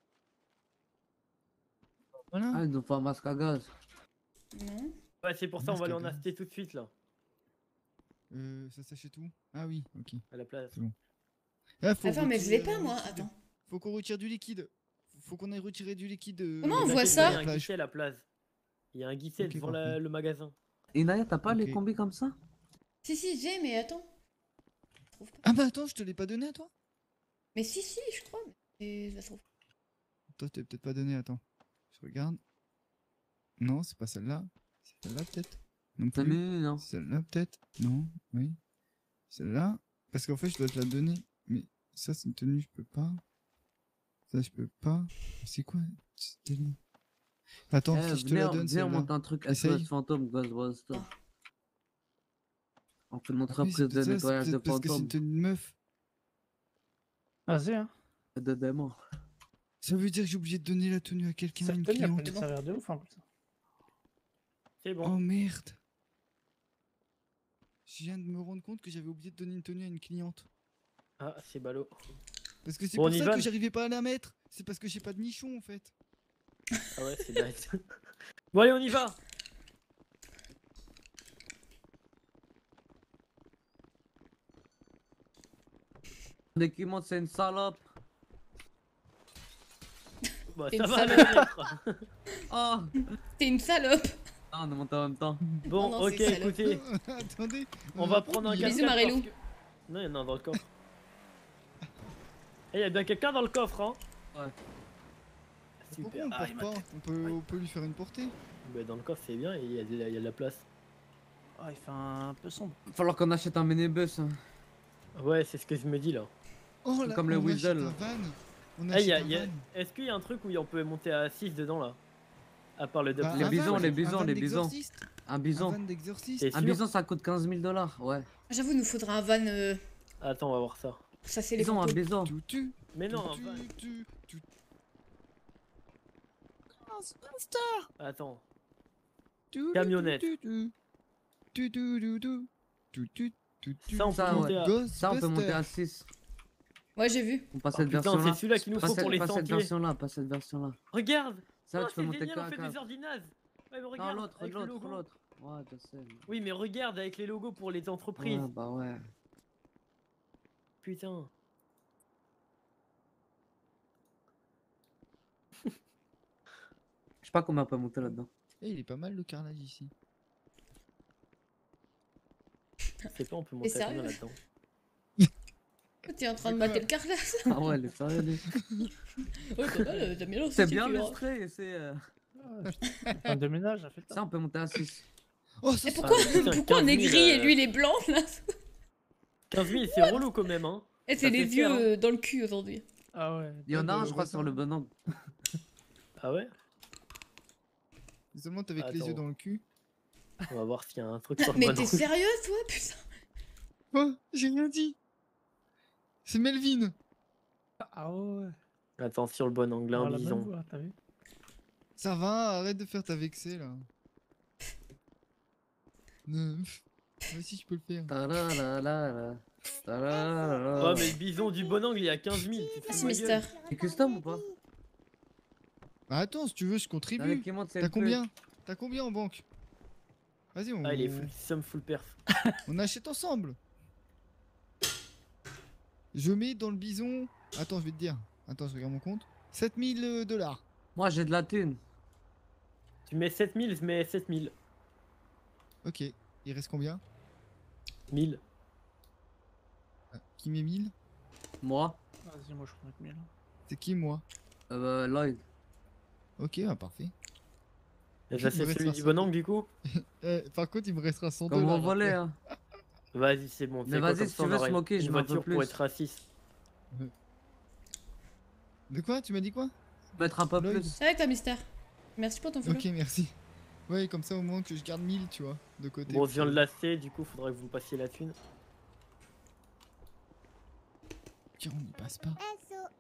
Voilà. Ah, ils nous font un masque à gaz. Non. Ouais, c'est pour ça, on Masque va aller à en gaz. acheter tout de suite là, Ça s'achète où? Ah oui, ok. à la place. Ah, faut Attends, mais je retirer, l'ai pas, moi. liquide. Attends. Faut qu'on retire du liquide. Faut qu'on aille retirer du liquide. Comment on Ne voit t'inquiète ça pas, il y a un guichet à la place. Il y a un guichet Ok, devant parfait. le magasin. Inaya, t'as pas les Ok. combis comme ça? Si, j'ai, mais attends. Je trouve pas. Ah bah attends, je te l'ai pas donné à toi? Mais si, je crois. Mais je la trouve. Toi, je t'ai peut-être pas donné, attends. Je regarde. Non, c'est pas celle-là. C'est celle-là peut-être? Non T'as plus. mis, non? Celle-là peut-être? Non, oui. Celle-là. Parce qu'en fait, je dois te la donner. Mais ça, c'est une tenue, je peux pas. Ça, je peux pas. C'est quoi ce délire? Attends, Eh, si je te la donne, viens, on celle-là. monte un truc Essaye. SOS fantôme, Ghostbuster. On fait une Ah oui, entreprise c'est de peut-être ça, c'est nettoyage de peut-être parce que c'est une fantômes. tenue de meuf. Vas-y, hein. De démons. Ça veut dire que j'ai obligé de donner la tenue à quelqu'un, à Cette une tenue, elle peut cliente. nous servir de ouf en plus. C'est bon. Oh merde. Je viens de me rendre compte que j'avais oublié de donner une tenue à une cliente. Ah, c'est ballot. Parce que c'est Bon, on pour y ça va que j'arrivais pas à la mettre. C'est parce que j'ai pas de nichon en fait. Ah ouais, c'est bête. Bon, allez, on y va. Dès qu'il monte, c'est une salope. Bah, C'est ça une va salope. la mettre. Oh! T'es une salope. Ah, on est monté en même temps. Bon, Non, ok, c'est salope. écoutez, Attendez. on va prendre un oublié. Bisous, 4x4 Marilou. parce que- Non, il y en a un dans le coffre. Eh, il y a bien quelqu'un dans le coffre, hein. Ouais. Pourquoi Super. on Ah, porte pas on peut lui faire une portée. bah, dans le coffre, c'est bien, il y a il y a de la place. Ah, il fait un peu sombre. Va falloir qu'on achète un minibus. Hein. Ouais, c'est ce que je me dis là. Oh là, Comme le on Weasel. achète un van. On Eh, achète un van. Est-ce qu'il y a un truc où on peut monter à 6 dedans là? À part le Bah, double. Les un bisons, van, les un bisons, van les bisons. d'exorciste. Un Un bison. van d'exorciste. T'es Un sûr? bison, ça coûte 15 000 $. Ouais. J'avoue, il nous faudra un van. Attends, on va voir ça. Ça, c'est les Bison, un fantômes. bison. Tu, tu, Mais non, tu, un van. tu. Attends. Tu, Camionnette. tu, tu, tu, tu, tu, tu, tu, tu, tu, tu. Ça, on peut Ça, monter à. Ça, on peut monter à Ghostbuster. 6. Ouais, j'ai vu. On passe Oh, cette putain, version-là. c'est celui-là qu'il nous faut pour les Pas cette sentiers. version-là, pas cette version-là. Regarde! Ça, Oh, tu peux c'est monter génial, qu'à on fait quatre. des ordinaz! Ouais, mais Non, regarde, l'autre, avec le l'autre, logo. l'autre. Ouais, je sais. Oui, mais regarde avec les logos pour les entreprises. Ouais, bah ouais. Putain. Je sais pas combien on peut monter là-dedans. Eh, il est pas mal le carrelage ici. Je sais pas, on peut monter à combien sérieux? là-dedans. T'es en train de Mais mater le carrelage. Ah ouais, les sérieux, lui. Ouais, pas mal, t'as bien lancé, C'est bien tu vois. lustré et c'est. Un de ménage, a fait Ça, on peut monter à 6. Oh, ça, Et c'est pourquoi, putain, pourquoi on 15 est 000, gris et lui il est blanc là? 15 000, c'est relou quand même, hein. Et Ça c'est les fait yeux faire, hein. dans le cul aujourd'hui. Ah ouais. Il y en a un, de je crois, sur le voisin. bon angle. Ah ouais? Seulement t'avais que les yeux Attends. dans le cul. On va voir s'il y a un truc sur le Mais bon t'es angle. sérieux toi, putain? Oh, j'ai rien dit. C'est Melvin. Ah ouais. Attends, sur le bon angle, On a un la même bison. voix, t'as vu? Ça va, arrête de faire ta vexée là. Non. Moi aussi je peux le faire. Tararara, Oh, tararara. mais le bison du bon angle, il y a 15 000. tu te fous Ah, de c'est ma Mister. gueule. C'est custom ou pas? Bah attends, si tu veux, je Avec contribue. qui monte, c'est T'as le plus. combien? T'as combien en banque? Vas-y, on... Ah, il est full somme, full perf. on achète ensemble. Je mets dans le bison. Attends, je vais te dire. Attends, je regarde mon compte. 7000 $. Moi, j'ai de la thune. Tu mets 7 000, je mets 7 000. Ok. Il reste combien? 1000. Qui met 1000? Moi, Vas-y, moi je prends 1000. C'est qui moi? Lloyd. Ok, bah parfait. Et Il ça, me c'est reste celui un du seul. bon angle du coup? Par contre, il me restera 100 Comme on $. volait, après. hein. Vas-y, c'est bon. Mais c'est quoi, vas-y, comme si ça, tu on veux aura smoker, je une mets un peu voiture pour plus. être à 6. De quoi? Tu m'as dit quoi? Mettre un peu Lloyd. plus. C'est vrai que t'as Mister. Merci pour ton follow. Ok, merci. Ouais, comme ça au moins que je garde 1000, tu vois, de côté. Bon, je viens de lasser, du coup, faudrait que vous me passiez la thune. Tiens, on y passe pas.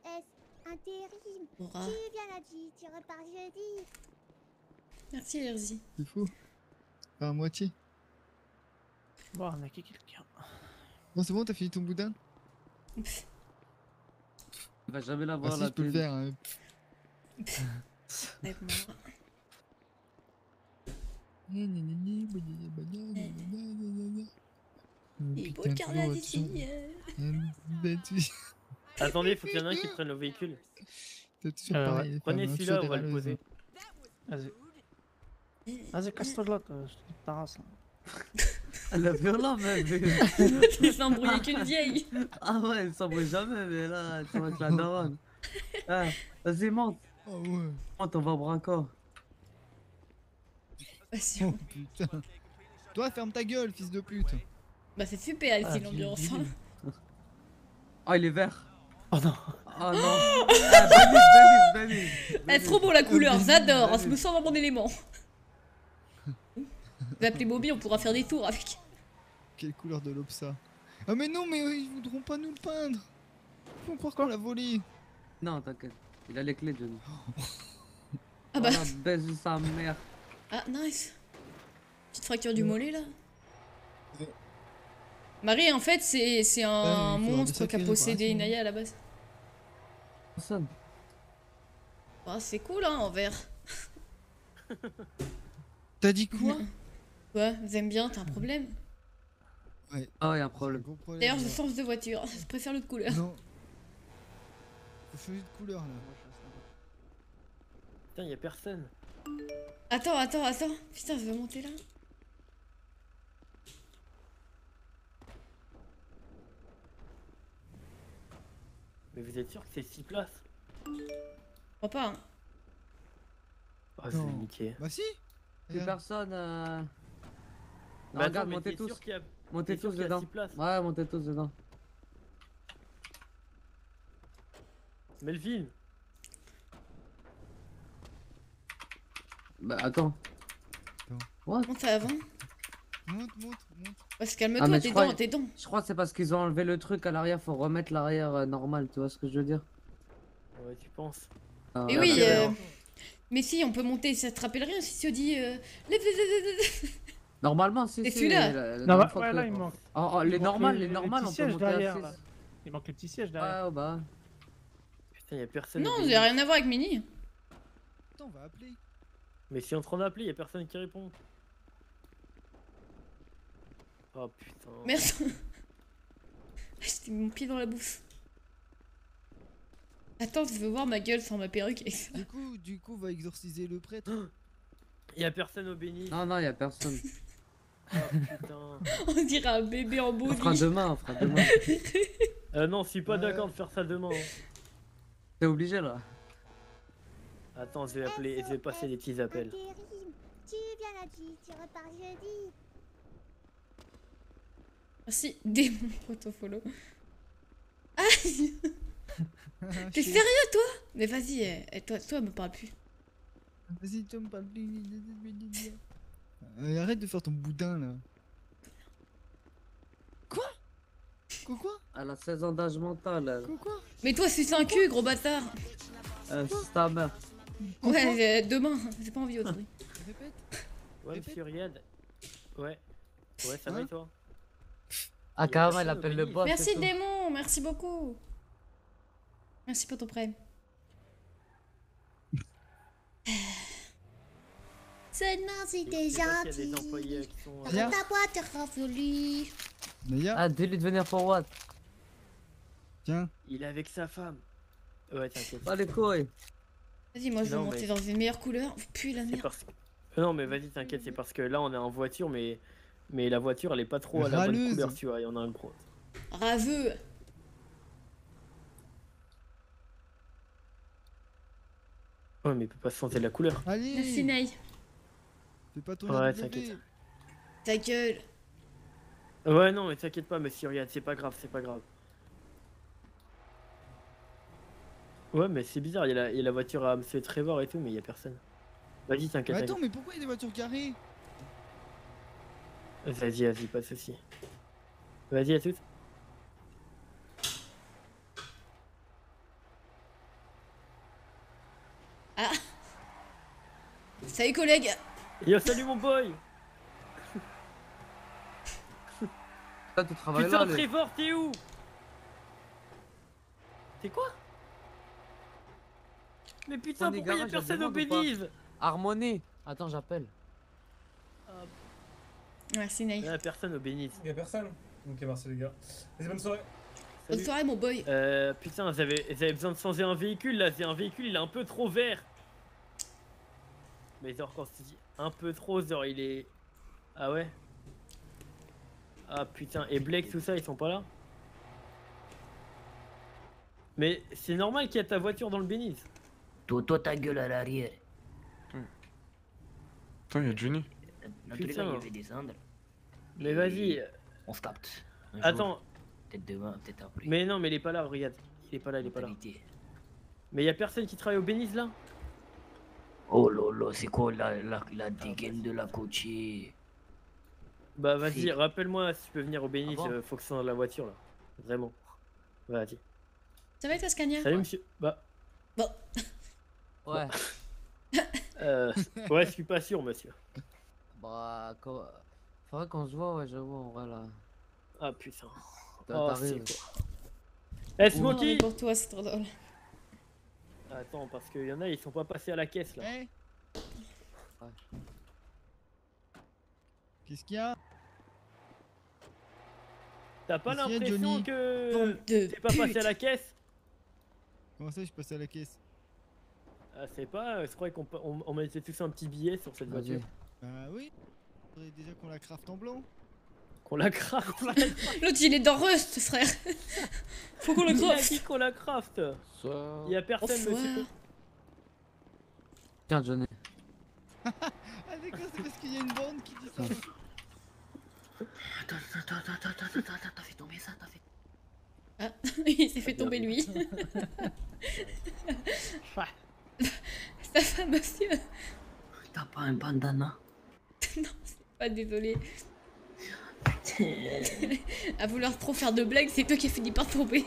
Intérim. Aura. Tu viens lundi, tu repars jeudi. Merci, Erzi. C'est fou. Pas à moitié. Bon, on a qui quelqu'un. Bon, c'est bon, t'as fini ton boudin? Il va jamais Ah l'avoir si, la je peux le thune. faire. Hein. Avec moi. Il beau Putain, carnage Flo, ici. Attendez, faut qu'il y en ait un qui prenne le véhicule. T'as toujours pareil. les Prenez femmes, hein, celui-là, toujours on va des le râleuses, poser. Vas-y. Vas-y, casse-toi de là, je te ta race. Elle a violent même. Il s'est embrouillé qu'une vieille. Ah ouais, elle s'embrouille jamais, mais là, tu vas être la daronne. Ah, vas-y, monte. Oh ouais. Monte, on va au brancard. Vas-y. Oh putain. Toi, ferme ta gueule, fils de pute. Bah c'est super ici Ah, l'ambiance. dis- hein. Oh, il est vert. Oh non. Oh non. Ah, Benny. Eh, trop beau la couleur, Benny, j'adore, Benny. je me sens dans mon élément. Je vais appeler Bobby, on pourra faire des tours avec. Quelle couleur de l'aube ça? Ah mais non, mais ils voudront pas nous le peindre. Ils vont croire qu'on l'a volé. Non, t'inquiète. Il a les clés, Johnny. Ah bah. Oh, la baise de sa mère. Ah, nice. Petite fracture du mollet là. Marie, en fait, c'est Ouais, il un faut avoir des monstre qui a sacrées possédé réparations. Inaya à la base. Personne. Ah, c'est cool hein, en vert. T'as dit quoi? Ouais, vous aimez bien, t'as un problème. Ouais. Ah, ouais, y a un problème. Gros problème, D'ailleurs, je là. change de voiture, je préfère l'autre couleur. Non. Faut changer de couleur là. Putain, y'a personne. Attends. Putain, je veux monter là. Mais vous êtes sûr que c'est 6 places? Je crois pas. Hein. Ah, c'est Non. niqué. Bah si. Plus Regarde. personne. Non, Mais attends, regarde, mais montez t'es tous. sûr qu'il y a... Montez t'es sûr tous qu'il y a dedans. 6 places? Ouais, montez tous dedans. Melvin. Bah, attends. Monte avant. Monte. Parce Ah, calme-toi, mais t'es je crois- dans, t'es dans. Je crois que c'est parce qu'ils ont enlevé le truc à l'arrière, faut remettre l'arrière normal, tu vois ce que je veux dire? Ouais, tu penses? Ah, Et ouais. oui, ouais. mais si, on peut monter, ça te rappelle rien si tu dis. Normalement, si, Et si. celui-là la Non, dernière fois ouais, que- là, il manque. Oh, il les manque normales, les les normales, petits on peut sièges monter à derrière, 6. là. Il manque les petits sièges derrière. Ouais, bah. Putain, y'a personne. Non, au j'ai pays. rien à voir avec Mini. Attends, on va appeler. Mais si on est en train d'appeler, y'a personne qui répond. Oh putain. Merde. J'ai mis mon pied dans la bouffe. Attends, je veux voir ma gueule sans ma perruque. Du coup, on va exorciser le prêtre. Y'a personne au béni. Non, non, y a personne. Oh putain. On dirait un bébé en On body. fera demain, on fera demain. Non, je suis pas Ouais. d'accord de faire ça demain. Hein. T'es obligé là. Attends, je vais appeler, je vais passer des petits appels. Intérim. Tu viens lundi, tu repars jeudi. Merci, démon autofollow. Ah, Ah, t'es shit. sérieux toi? Mais vas-y, toi me parle plus. Vas-y, tu me parles plus. Arrête de faire ton boudin là. Quoi? Elle a 16 ans d'âge mental. Elle. Quoi? Mais toi, suce un cul, gros bâtard. C'est ta mère. Ouais, demain, j'ai pas envie aujourd'hui. Répète. Ouais, Répète. monsieur Riyad. Ouais. Ouais, ça va Hein et toi? Ah, Y a carrément, elle personne au appelle le béni. boss. et Merci tout. démon, merci beaucoup. Merci pour ton prêt. Seulement si Je t'es sais pas s'il y a des gentil. employés qui sont. Dans Viens. ta boîte te révolue. Naya, Ah, dis-lui de venir pour what? tiens. Il est avec sa femme. Ouais, t'inquiète. Pas les couilles. Vas-y, moi je veux Non, monter mais- dans une meilleure couleur. Puis la C'est merde. parce que. Non, mais vas-y, t'inquiète, c'est parce que là on est en voiture, mais la voiture elle est pas trop à la bonne Râleuse. couleur, tu vois. Il y en a un gros. Raveux. Ouais, mais il peut pas se sentir la couleur. Allez. Merci Ney. Fais pas ton Ouais, AW. t'inquiète. Ta gueule. Ouais, non, mais t'inquiète pas, monsieur Riyad, c'est pas grave, c'est pas grave. Ouais, mais c'est bizarre, il y a la voiture à monsieur Trevor et tout, mais il y a personne. Vas-y, Mais t'inquiète. attends, mais pourquoi il y a des voitures garées? Vas-y, pas de soucis. Vas-y, à toutes. Ah. Salut collègue. Yo, salut mon boy. Là, tu travailles Putain, là, les- Trevor, t'es où? C'est quoi? Mais putain, Prenez pourquoi y'a garage, y'a personne du au monde ou pas Belize? Harmonie. Attends, j'appelle. Merci Naïf. Y'a personne au Belize. Y'a personne? Ok, merci les gars. Vas-y, bonne soirée. Bonne soirée mon boy. Putain, ils avaient besoin de changer un véhicule là. C'est un véhicule, il est un peu trop vert. Mais genre, quand je dis un peu trop, genre il est. Ah ouais? Ah putain, et Blake, tout ça, ils sont pas là? Mais c'est normal qu'il y a ta voiture dans le Belize. Toi, ta gueule à l'arrière. Attends, y'a Johnny. Dans tous les cas, Putain. il va descendre. Mais vas-y. On se capte. Un Attends. jour. Peut-être demain, peut-être après. Mais non, mais il est pas là, regarde. Il est pas là, il est pas là. Mentalité. Mais y a personne qui travaille au Belize là? Oh lolo, c'est quoi la dégaine de la coachée? Bah vas-y, rappelle-moi si tu peux venir au Belize, Ah bon faut que c'est dans la voiture là. Vraiment. Vas-y. Ça va toi Scania? Salut monsieur. Bah. Bon. Ouais. Ouais, je suis pas sûr monsieur. Bah, faudrait qu'on se voit, ouais, j'avoue, en vrai, là. Ah putain. T'arrives. c'est quoi? Eh Non, Smokey! mais pour toi c'est trop drôle. Attends, parce qu'il y en a, ils sont pas passés à la caisse là. Eh Qu'est-ce qu'il y a? T'as pas Qu'est-ce qu'il y a, l'impression Johnny que Bande de t'es pas passé putes. à la caisse? Comment ça, je suis passé à la caisse? Ah, c'est pas, je croyais qu'on mettait tous un petit billet sur cette Vas-y. voiture. Bah oui. Faudrait déjà qu'on la craft en blanc. Qu'on la craft. L'autre il est dans Rust frère. Faut qu'on le Il a craft. dit qu'on la craft. Ça... Y a personne monsieur. Tiens, Johnny. Ah d'accord, c'est parce qu'il y a une bande qui dit ça. Attends, t'as fait tomber ça, t'as fait. Ah, il s'est fait tomber lui. Ça va monsieur? T'as pas un bandana? Non, c'est pas désolé. À vouloir trop faire de blagues, c'est toi qui as fini par tomber.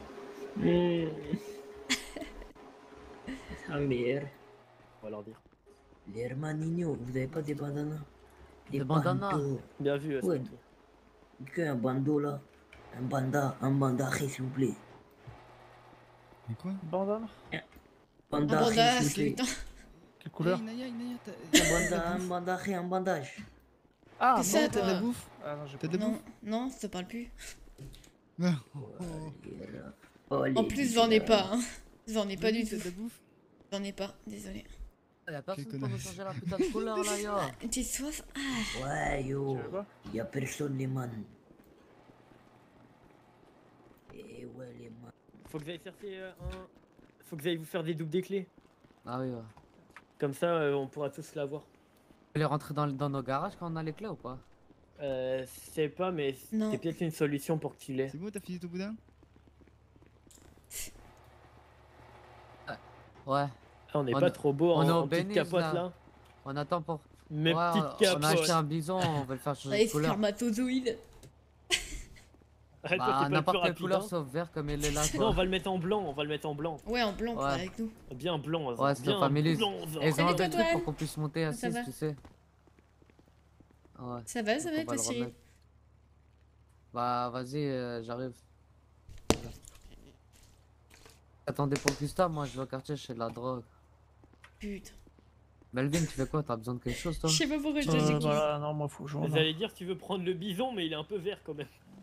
Ah merde. On va leur dire. Les hermaninhos, vous avez pas des bandanas? Des bandanas? bandeaux. Bien vu, Ouais. Smokey. Un bandeau là. Un banda, s'il vous plaît. Mais quoi? Bandana? Un Banda, bandage, s'il vous plaît. putain. Quelle couleur? Hey, Inaya, t'as... Un bandage. Ah, C'est ça, non, T'as de la toi. bouffe? Ah non, j'ai T'as pas. de la bouffe? Non, non, ça te parle plus. Non. En plus, j'en ai pas, hein. J'en ai pas du T'as tout. de la bouffe? J'en ai pas, désolé. Y'a personne Quel pour me connasse. changer la putain de couleur, là, yo. T'es soif? Ah. Ouais, yo. Tu veux quoi? Y'a personne, les man. Eh ouais, les man. Faut que vous aillez chercher Faut que vous aillez vous faire des doubles des clés. Ah oui, ouais. Comme ça, on pourra tous l'avoir. Elle est rentrée dans nos garages quand on a les clés ou pas? Je sais pas, mais Non. c'est peut-être une solution pour que tu l'aies. C'est bon, t'as fini ton boudin? Ouais. Ah, on est On pas a- trop beau on est en au petite Belize, capote là. là. On attend pour... Mes Ouais, petites on a acheté capotes. un bison, on va le faire changer Ouais, de couleur. spermatozoïde. Arrête, toi, t'es Bah, pas le plus n'importe quelle rapide, couleur hein. sauf vert comme il est là, Non, quoi. on va le mettre en blanc, on va le mettre en blanc. Ouais, en blanc, Ouais. avec nous. Bien blanc, Ouais, c'est bien nos familles. blanc. Et ils ont Salut, enlevé le truc Totoine. pour qu'on puisse monter à Ça 6, va tu sais. Ouais. Ça va, Donc, on toi, va le Cyril? remettre. Bah, vas-y, j'arrive. Attendez pour Gustave, moi je vais au quartier, je fais de la drogue. Putain. Melvin, tu fais quoi? T'as besoin de quelque chose, toi? Je sais pas pourquoi je te dis Voilà, non, moi faut que je Vous rentre. allez dire, tu veux prendre le bison, mais il est un peu vert quand même.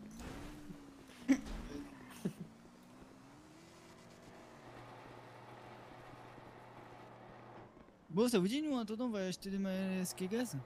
Bon, ça vous dit, nous, en attendant, on va acheter des masques à gaz?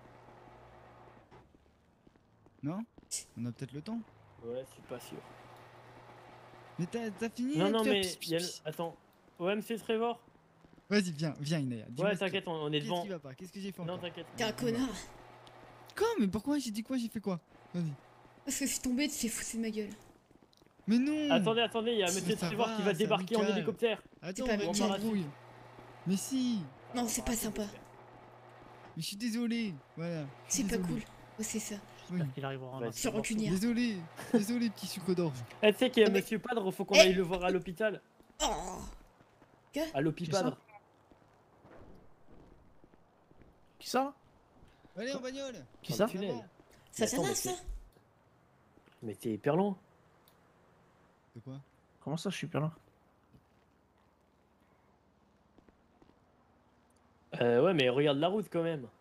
Non? On a peut-être le temps. Ouais, je suis pas sûr. Mais t'as fini Non, là, de non, faire mais pss, pss, y a le... pss. Attends. Ouais, monsieur Trevor? Vas-y, viens, Inaya. dis-moi Ouais, ce que- t'inquiète, on est Qu'est-ce devant. qui va pas? Qu'est-ce que j'ai fait Non, encore? t'inquiète. T'es un connard. Quoi? Mais pourquoi? J'ai dit quoi? J'ai fait quoi? Vas-y. Parce que je suis tombée, tu t'es foutu de ma gueule. Mais non! Attendez, il y a Ça monsieur va, Trevor qui va c'est débarquer en amical. hélicoptère. Attends, pas on va amical. m'embrouille. Mais si! Non, c'est pas sympa. Mais je suis désolé. Voilà. je suis C'est pas désolé. cool. Oh, c'est ça. Oui. J'espère qu'il arrivera en Ouais, masse. Je suis rancunière. Désolé. Désolé, petit sucre d'orge. Eh, tu sais qu'il y a Ah, mais- monsieur Padre, faut qu'on Eh. aille le voir à l'hôpital. Oh. À l'hôpital. Qui ça? Allez, en bagnole. Qui Dans ça? le tunnel. Ça Attends, va mais ça? Mais t'es hyper loin. C'est quoi? Comment ça, je suis hyper loin? Ouais, mais regarde la route quand même.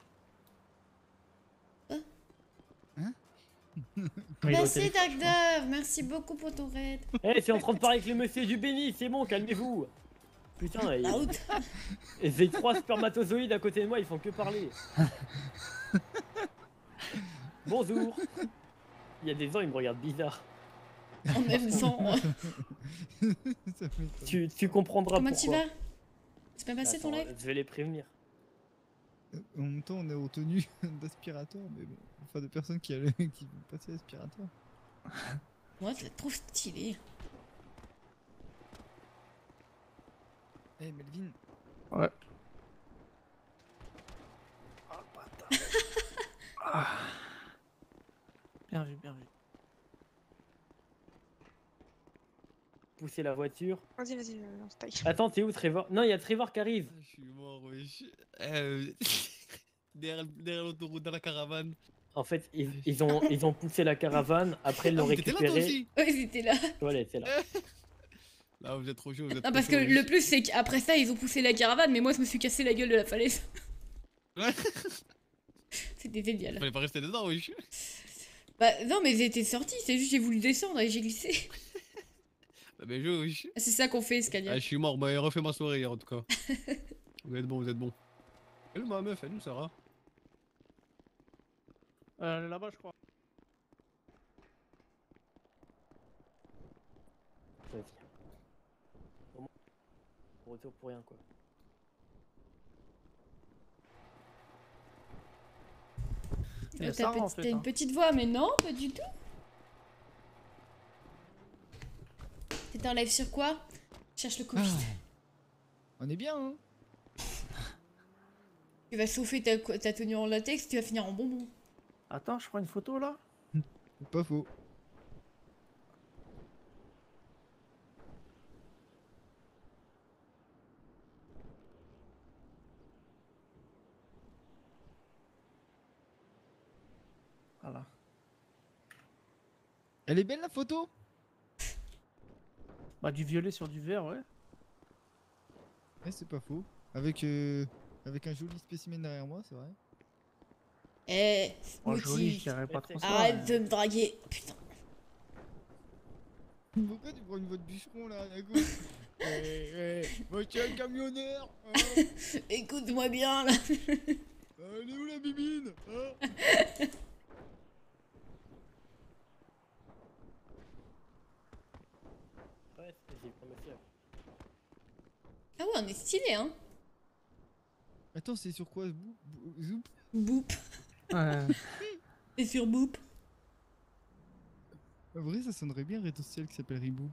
Merci Dagdav, merci beaucoup pour ton raid. Eh, c'est en train de parler avec le monsieur du béni, c'est bon, calmez-vous. Putain, La route. j'ai 3 spermatozoïdes à côté de moi, ils font que parler. Bonjour. Il y a des gens, ils me regardent bizarre. En même temps. Tu comprendras Comment tu pourquoi. vas? C'est bien passé ton Attends, live? je vais les prévenir. En même temps, on est en tenue d'aspirateur, mais bon. Enfin, de personnes qui vont passer l'aspirateur. Moi, c'est trop stylé. Eh, hey, Melvin. Ouais. Oh, bâtard. Ah. Bien vu, bien vu. Pousser la voiture. Vas-y, vas-y, on se taille. Attends, t'es où Trevor? Non, il y a Trevor qui arrive. Je suis mort, wesh. Derrière l'autoroute dans la caravane. En fait, ils ont poussé la caravane, après ils l'ont récupérée. Oui, c'était là. Voilà, c'est là. Là, vous êtes trop chaud, vous êtes Ah, trop parce chaud, que wesh. le plus, c'est qu'après ça, ils ont poussé la caravane, mais moi, je me suis cassé la gueule de la falaise. C'était génial. Fallait pas rester dedans, wesh. Bah, non, mais j'étais sorti, c'est juste j'ai voulu descendre et j'ai glissé. Bah, bien joué, wesh. C'est ça qu'on fait, Scania. Ah, je suis mort, mais refais ma soirée hier en tout cas. Vous êtes bon, vous êtes bon. Elle, ma meuf, elle, où Sarah? Elle est là-bas, je crois. Vas-y. Retour pour rien, quoi. Il y a Oh, Sarah, en t'as fait, une hein. petite voix, mais non, pas du tout. T'es en live sur quoi? Cherche le Covid. On est bien, hein? Tu vas chauffer ta tenue en latex, tu vas finir en bonbon. Attends, je prends une photo là. Pas faux. Voilà. Elle est belle la photo? Bah, du violet sur du vert, ouais. Ouais, c'est pas faux. Avec un joli spécimen derrière moi, c'est vrai. Eh, Oh, joli, je Smoothie. dirais pas trop ça. Arrête de me draguer. Putain. Pourquoi tu prends une voix de bûcheron là, à gauche? Monsieur le camionneur, hein? Écoute-moi bien là. Elle est où la bibine, hein? Ouais, j'ai pas ma fière. Ah ouais, on est stylé, hein. Attends, c'est sur quoi? Zoup? Boop. Ouais. Et sur Boop. En vrai, ça sonnerait bien Réto Social qui s'appelle Reboop.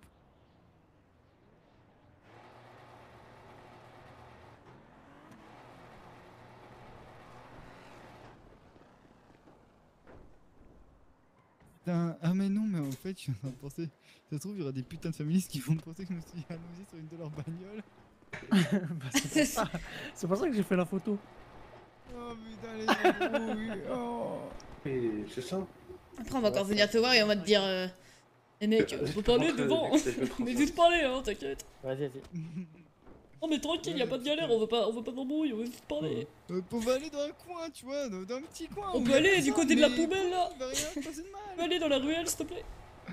Putain, ah mais non, mais en fait, je suis en train de penser. Ça se trouve, il y aura des putains de féministes qui vont penser que je me suis amusé sur une de leurs bagnoles. Bah, c'est pour ça que j'ai fait la photo. Oh putain, les embrouilles, oh. Et c'est ça. Après, on va encore venir te voir et on va te dire. Eh mec, on peut parler devant. Mais juste parler, hein, t'inquiète. Vas-y, vas-y. Non, mais tranquille, y a pas de galère, on veut pas d'embrouille, on veut juste parler. On peut aller dans un coin, tu vois, dans un petit coin. On peut va aller faire du ça, côté de la mais poubelle là. il va rien se passer de mal. On peut aller dans la ruelle, s'il te plaît.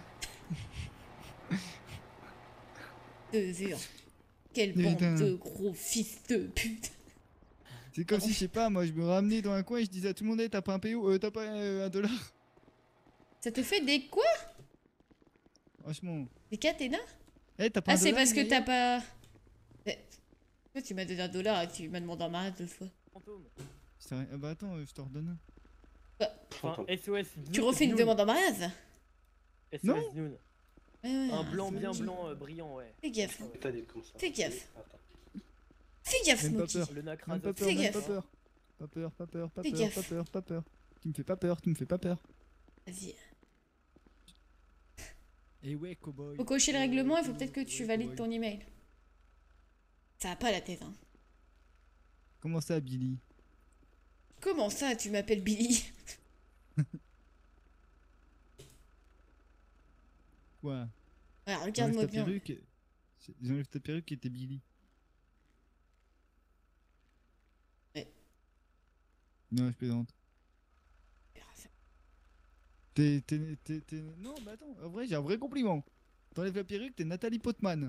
2 heures. Quelle bande Putain. de gros fils de pute. C'est comme si, je sais pas, moi, je me ramenais dans un coin et je disais à tout le monde, hey, t'as pas un PO, t'as pas $1. Ça te fait des quoi? Franchement. Des caténas? Eh, t'as pas Ah, $1, c'est parce que Maya? t'as pas. Pourquoi tu m'as donné $1 et tu m'as demandé en mariage 2 fois? Fantôme. C'est vrai. Ah bah attends, je te redonne un. Enfin, SOS. Tu refais une demande en mariage? SOS Non. Noon. Ouais, Un blanc c'est bien vrai. blanc, brillant, ouais. Fais gaffe. T'as dit comme ça. Fais gaffe. Attends. Fais gaffe, Même pas Smokey. peur. Le nacre Même pas Azov. peur, Fais même gaffe. pas peur. Pas peur, pas peur, pas Fais peur, gaffe. pas peur, pas peur. Tu me fais pas peur, tu me fais pas peur. Vas-y. Et ouais, cowboy. Faut cocher le règlement, il faut peut-être que tu valides ton email. Ça va pas la tête, hein. Comment ça, Billy? Comment ça, tu m'appelles Billy? Quoi? Ah, regarde-moi bien. J'enlève ta perruque qui était Billy. Ouais. Non, je plaisante. Non, mais attends, en vrai, j'ai un vrai compliment. T'enlèves la perruque, t'es Nathalie Portman.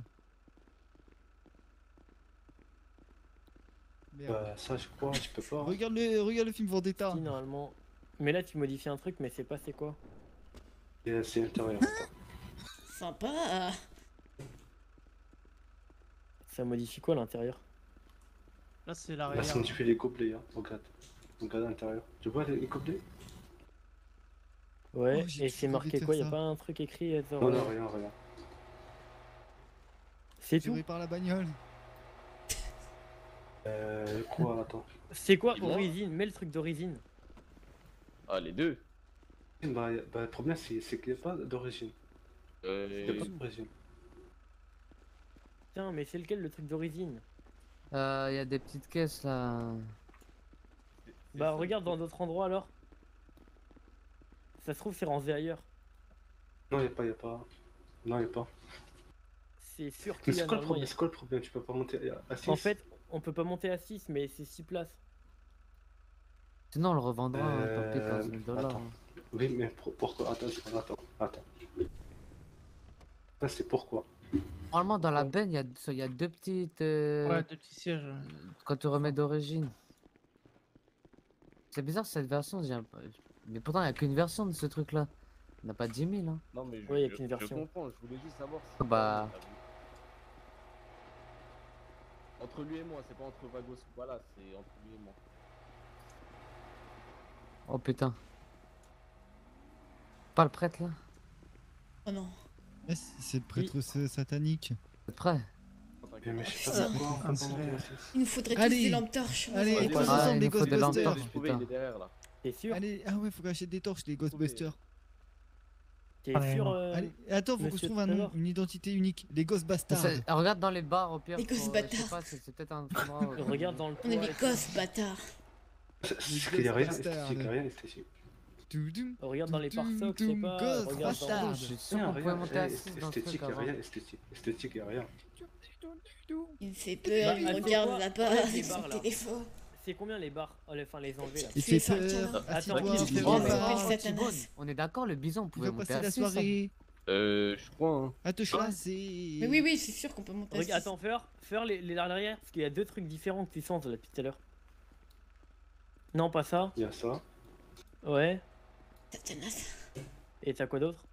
Merde. Ça, je crois, je peux pas. Regarde le film Vendetta. Si, normalement. Mais là, tu modifies un truc, mais c'est pas c'est quoi. C'est intérieur. Sympa. Ça modifie quoi à l'intérieur? Là, c'est Là, l'arrière. ça modifie les gobelets, hein. Regarde. Regarde à l'intérieur. Tu vois les gobelets? Ouais, Oh, j'ai et c'est toujours marqué envie de quoi? faire Y'a ça. pas un truc écrit genre, Non, non, rien, rien. C'est Tu tout? répares la bagnole. Quoi, attends. C'est quoi Dis-moi. origine? Mets le truc d'origine. Ah, les deux. Bah, le problème, c'est qu'il n'y a pas d'origine. Il n'y a pas d'origine. Putain, mais c'est lequel le truc d'origine? Y a des petites caisses là. Bah, regarde dans d'autres endroits alors. Ça se trouve, c'est rangé ailleurs. Non, il n'y a pas. Non, il n'y a pas. C'est sûr Mais qu'il y a c'est quoi le normalement, problème? C'est quoi le problème? Tu peux pas monter à 6? En fait, on peut pas monter à 6, mais c'est 6 places. Sinon on le revendra, tant pis, 15 000 $. Attends. Oui, mais pourquoi? Attends. Ça, c'est pourquoi? Normalement dans la benne il y a deux petites... Ouais, deux petits sièges. Quand tu remets d'origine. C'est bizarre cette version, mais pourtant il n'y a qu'une version de ce truc là. Il n'y a pas 10 000 hein. Non, mais Ouais, y a qu'une version. je comprends, je voulais juste savoir si. Bah. Entre lui et moi, c'est pas entre Vagos. Voilà, c'est entre lui et moi. Oh putain. Pas le prêtre là? Oh non. C'est le prêtre satanique. T'es prêt? Mais je sais pas pourquoi. Il nous faudrait tous Allez. des lampes torches. Moi, Allez, j'en ai on pas. passe ensemble des il nous faut des lampes Ghostbusters. torches. Il est derrière là. T'es sûr? Allez, ah ouais, faut qu'on achète des torches, les Ghostbusters. T'es Ouais, sûr? non. Allez, attends, faut qu'on se Monsieur trouve un nom, Taylor. une identité unique. Les Ghostbusters. Regarde dans les bars au pire. Les pour- gosses je sais bâtards. pas, c'est peut-être un endroit. Regarde dans le On est toit des et tout. gosses bâtards. C'est qu'il n'y a rien Ghostbusters, esthétique, là. rien esthétique. Toudoum, Regarde dans les toudoum, pare-socs, je sais pas. Ghost Regarde Bastard. dans... Je suis sûr qu'on pouvait monter à 6 dans ce Esthétique, truc il n'y a avant. rien esthétique. Esthétique, il n'y a rien. Il me fait peur, il me attends, regarde quoi? là-bas Enlève les avec son barres, là. téléphone. C'est combien les barres? Enfin, les enlever là. Il Tu es fait Sarkar. peur. Attends, Assieds-toi, qui fait on peur? va S'appelle Oh, Satanas. Thibaut, on est d'accord, le bison, on On pouvait va monter passer à la 6. soirée Je crois, hein. à te chasser. Mais oui, c'est sûr qu'on peut monter à Regarde, six. attends, faire les l'arrière, parce qu'il y a deux trucs différents que tu sens là depuis tout à l'heure. Non, pas ça. Il y a ça. Ouais. Satanas. Et t'as quoi d'autre?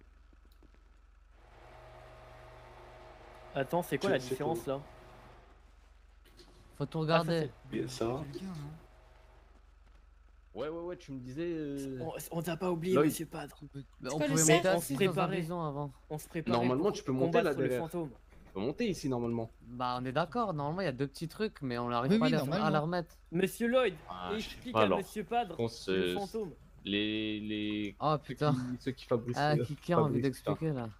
Attends, c'est quoi la C'est différence tout. là? Faut tout Ah, regarder. Il y a ça. Ouais, tu me disais. On t'a pas oublié, Lloyd. monsieur Padre. Mais on quoi le pouvait cerf monter à On se 6 dans un préparait. bison avant. On se préparait. Normalement, pour tu peux monter combattre là sur les derrière. fantômes. Tu peux monter ici normalement. Bah on est d'accord, normalement il y a deux petits trucs, mais on n'arrive Oui, pas oui, à normalement. la remettre. Monsieur Lloyd, Ah, je sais explique pas, à alors. monsieur Padre Je pense, le fantôme. Les. Oh putain. Ceux qui fabriquent. Ah, qui a envie fabriquent ça. d'expliquer là?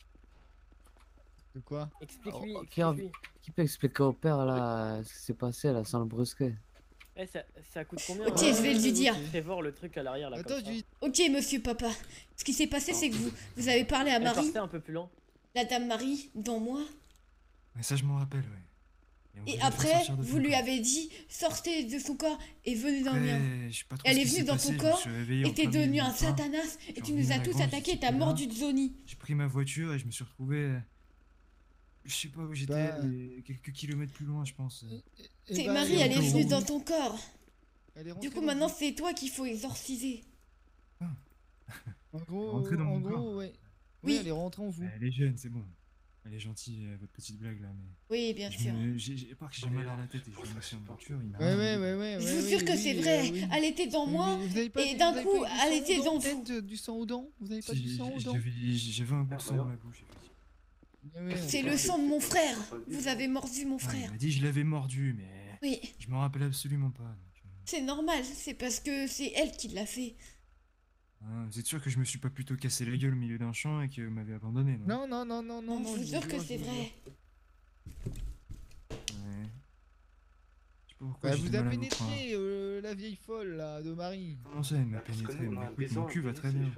De quoi? Explique-lui, Oh, qui a envie- explique-lui. Qui peut expliquer au père là ce qui s'est passé là sans le brusquer? Eh, ça coûte combien? Ok, je vais lui dire. Trevor, le truc à l'arrière là. Attends, comme ça. Ok, monsieur papa. Ce qui s'est passé, c'est que vous avez parlé à Elle Marie, partait un peu plus lent. la dame Marie, dans moi. Mais ça, je m'en rappelle, ouais. on Et voulait la faire après, sortir de vous ton lui corps. avez dit, sortez de son corps et venez dans le mien. Ouais, je sais pas trop Elle ce est qui venue s'est dans passé, ton je me corps suis réveillé et en t'es plein milieu devenu de un nulle part. satanas et J'ai tu remis nous as la tous grange, attaqués et j'étais t'as là. mordu de Zoni. J'ai pris ma voiture et je me suis retrouvé. Je sais pas où j'étais, Bah. mais quelques kilomètres plus loin, je pense. Eh C'est ben, Marie, elle est rentrée venue au- dans ton corps. Elle est Du rentrée coup, dans- maintenant, c'est toi qu'il faut exorciser. En gros, rentrée dans en mon gros, corps. ouais. Oui. Oui, elle est rentrée en vous. Elle est jeune, c'est bon. Elle est gentille, votre petite blague là, mais. Oui, bien sûr. Pas que j'ai mal à la tête et je me suis en voiture, il m'a. Ouais, ouais, ouais, ouais. Je ouais, vous oui, jure que oui, c'est vrai. oui. Elle était dans moi. Mais vous avez pas et du- d'un vous avez coup, pas eu du elle sang était aux dents, dans peut-être, du sang aux dents? Vous avez pas du sang aux dents? J'avais un peu de sang dans la bouche. Ouais, ouais. C'est le sang de mon frère. Vous avez mordu mon Ah, il frère. m'a dit que je l'avais mordu, mais. Oui, Je m'en rappelle absolument pas. c'est normal. C'est parce que c'est elle qui l'a fait. Ah, vous êtes sûr que je me suis pas plutôt cassé la gueule au milieu d'un champ et que vous m'avez abandonné, non? Non, non, non, non, non, On non. vous je jure que jure, c'est je vous vrai. jure. Ouais. Pourquoi Bah, j'ai vous du a mal à vous croire. pénétré la vieille folle là de Marie. Comment ça, elle m'a pénétré? Mais écoute, mon cul va très bien.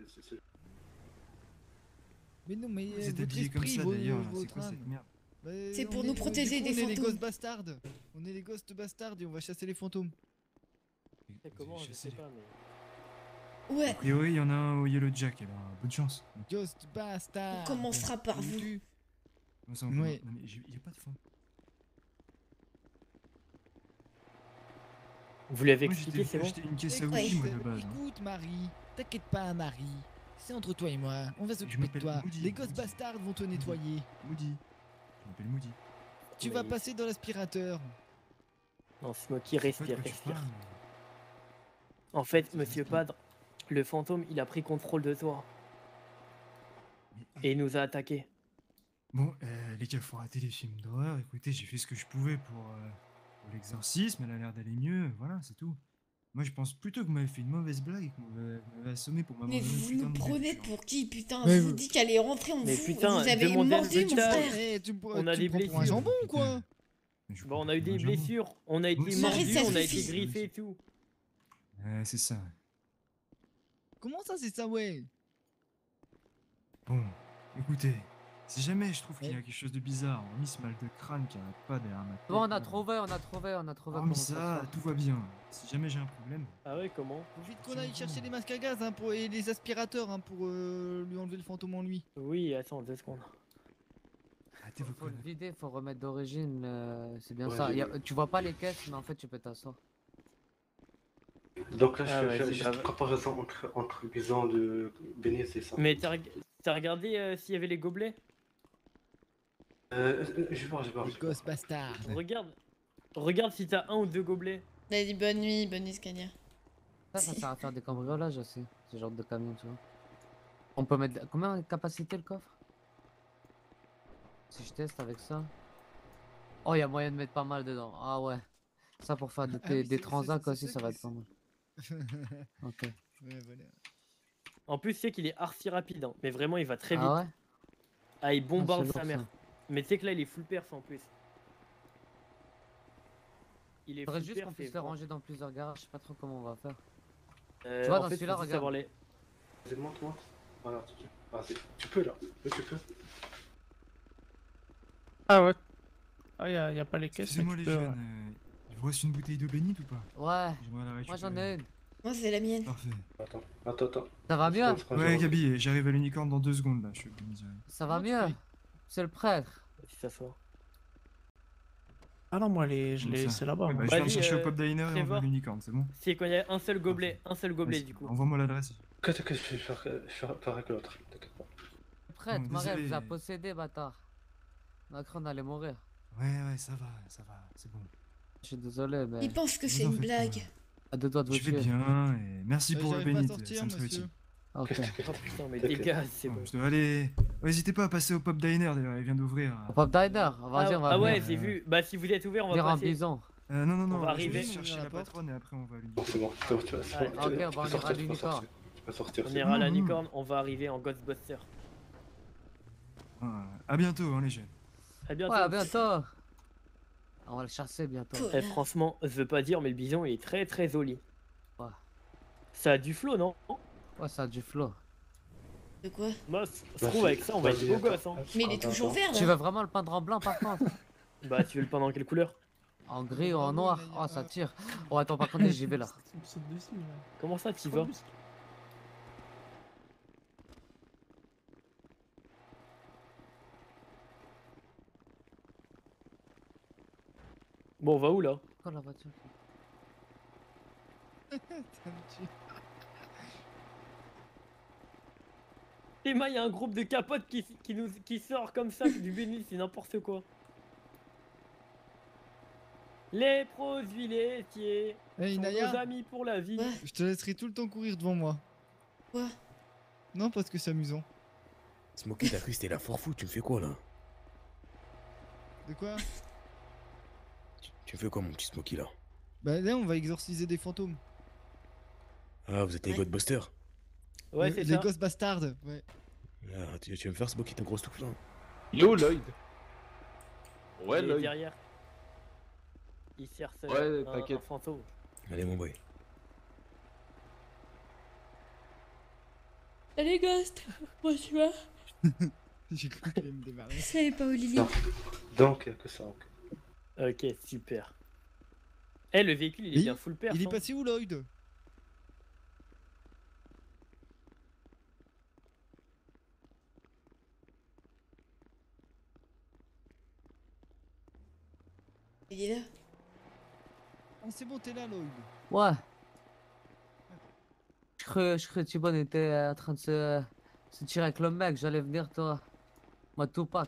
Mais non, mais Vous êtes votre habillés comme esprit, ça d'ailleurs, là, c'est votre quoi âme. cette merde? Bah, C'est pour on nous est- protéger du coup, des on est les fantômes. gosses bastards. On est les gosses bastards et on va chasser les fantômes. Comment, je sais pas, mais... Ouais, A priori, il y en a un au Yellow Jack, alors bonne chance. Ghost bastard. on commencera par vous. Comment ça, on Ouais. commence? Non, mais il y a pas de fond. Vous l'avez Moi, expliqué, j'étais c'est venu bon? acheter une caisse à Écoute, outils, moi, de base. hein. écoute, Marie, t'inquiète pas, Marie. C'est entre toi et moi. On va s'occuper de m'appelle toi. Moody, Les gosses Moody. bastards vont te nettoyer. Moody. Je m'appelle Moody. Tu vas passer dans l'aspirateur. Non, Smoky, respire, De quoi tu respire. parles En fait, monsieur Padre, le fantôme, il a pris contrôle de toi. Et il nous a attaqués. Bon, les gars, faut arrêter les films d'horreur. Écoutez, j'ai fait ce que je pouvais pour l'exorcisme. Elle a l'air d'aller mieux. Voilà, c'est tout. Moi, je pense plutôt que vous m'avez fait une mauvaise blague et que vous m'avez assommé pour m'avoir Mais donné une vous putain nous de prenez bouche. pour qui, putain? Mais Je vous vous- dis qu'elle est rentrée, Mais vous putain, avez demandez mordu le mon médecin. frère. Eh, On a tu des me prends pour un blessures. jambon ou quoi? Mais je Bon, on comprends a eu pas des un jambon. blessures, on a été Oui, Marie, mordus, ça on a suffit. été griffés et tout. Ouais, c'est ça. Comment ça, c'est ça, ouais? Bon, écoutez, si jamais je trouve qu'il y a quelque chose de bizarre, hormis ce mal de crâne qui arrête pas derrière ma tête. Bon, on a là, trouvé. hormis comment ça, faire. tout va bien. Si jamais j'ai un problème, Ah ouais, comment? Faut vite qu'on aille chercher les masques à gaz hein, et les aspirateurs hein, pour lui enlever le fantôme en lui. Oui, attends, 2 secondes. arrêtez vos Faut le conneries. vider, faut remettre d'origine. C'est bien Ouais, ça. j'ai- Tu vois pas les caisses, mais en fait, tu peux t'asseoir. Donc là, Ah ouais, je c'est fais grave. une comparaison entre Bison de Béni, c'est ça. Mais t'as regardé s'il y avait les gobelets? Je vais voir. Les gosses bastards. Regarde si t'as 1 ou 2 gobelets. Vas-y, bonne nuit, Scania. Ça sert à faire des cambriolages aussi. Ce genre de camion, tu vois. On peut mettre. Combien de capacité le coffre? Si je teste avec ça. Oh, il y a moyen de mettre pas mal dedans. Ah ouais. Ça pour faire des transacts aussi, ça va être pas mal. Ok. Ouais, voilà. En plus, c'est qu'il est archi rapide, hein. Mais vraiment, il va très vite. Ah ouais? Ah, il bombarde c'est sa lourd, mère. ça. Mais tu sais que là, il est full perf en plus. Il est Faudrait full juste perf qu'on et puisse les bon. ranger dans plusieurs garages. Je sais pas trop comment on va faire. Tu vois, dans celui-là, faut juste regarde. savoir les... Vas-y, monte. Voilà, tu peux là. Oui, tu peux. Ah ouais. Ah, y a pas les caisses. mais Excusez-moi tu les peux, jeunes, il vous reste une bouteille d'eau bénite ou pas? Ouais. J'aimerais la Moi récupérer. j'en ai une. Moi, c'est la mienne. Parfait. Attends. Ça va mieux? Ouais, Gabi, j'arrive à l'unicorne dans 2 secondes là, je suis venu direct. Ça va mieux? C'est le prêtre. Si ça sort. Ah non, moi, je Comment l'ai ça laissé là-bas. Ouais, moi. bah, je viens de Vas-y, chercher au pub diner et on va à Trevor. l'unicorne, c'est bon? C'est quand il y a un seul gobelet. Vas-y, Du coup. Envoie-moi l'adresse. Que je vais faire pareil que l'autre. T'inquiète pas. Le prêtre, Bon, Marie, elle vous a désolé. possédé, bâtard. Macron allait mourir. Ouais, ça va, c'est bon. Je suis désolé, mais. Il pense que Vous c'est en une faites pas. blague. À 2 doigts de vous Je vais tuer. bien et merci pour le J'arrive pas à bénite, sortir, ça me serait monsieur. utile. Ok. Oh putain, mais dégage, c'est bon. Je dois aller. Ouais, n'hésitez pas à passer au pub diner d'ailleurs, il vient d'ouvrir. Au pop diner, vas-y, on va Ah ouais, venir. j'ai vu. Bah, si vous êtes ouvert, on va Venir en passer. bison. Non, On va je arriver. vais juste chercher la patronne et après on va à l'unicorne. C'est bon, tu vas Allez, ok, on va en ira à l'unicorne. Tu peux sortir. On ira à la licorne, on va arriver en Ghostbuster. À bientôt, hein, les jeunes. À bientôt. Ouais, à bientôt. On va le chasser bientôt. Eh, franchement, je veux pas dire, mais le bison il est très très joli. Ouais. Ça a du flow, non? Ouais, ça a du flow. De quoi? Moi, je trouve avec ça, on va être beau gosse. Hein. Mais il est toujours vert, Tu là. veux vraiment le peindre en blanc par contre? Bah, tu veux le peindre en quelle couleur? En gris ou en noir? Oh, ça tire. Oh, attends, par contre, j'y vais là. Il me saute dessus, là. Comment ça, tu Trop vas? muscle. Bon, on va où là? Quand la voiture? Emma, il y a un groupe de capotes qui sort comme ça du béni, c'est n'importe quoi. Les produits laitiers Hey sont Naya, nos amis pour la vie. je te laisserai tout le temps courir devant moi. Quoi? Non, parce que c'est amusant. Smokey, t'as cru que c'était la fourre-fou, tu me fais quoi là? De quoi? Tu me fais quoi mon petit Smokey là? Bah là, on va exorciser des fantômes. Ah, vous êtes les Ghostbusters? Ouais, c'est les ça. gosses bastards, ouais. Ah, tu veux me faire Smokey ton gros souffle là? Yo Lloyd. Ouais Il est Lloyd. derrière. Il cherche Ouais, un t'inquiète. fantôme. Allez, mon boy. Allez, Ghost, bonsoir. J'ai cru qu'il allait me démarrer. Salut, Paolili. Donc, y'a que ça. Ok. Ok, super. Eh, le véhicule, il est bien full perf. Il est hein. passé où, Lloyd? Il est là. Ah, c'est bon, t'es là, Lloyd. Ouais. Je crois que Thibon était en train de se tirer avec le mec, j'allais venir, toi. Moi, Tupac.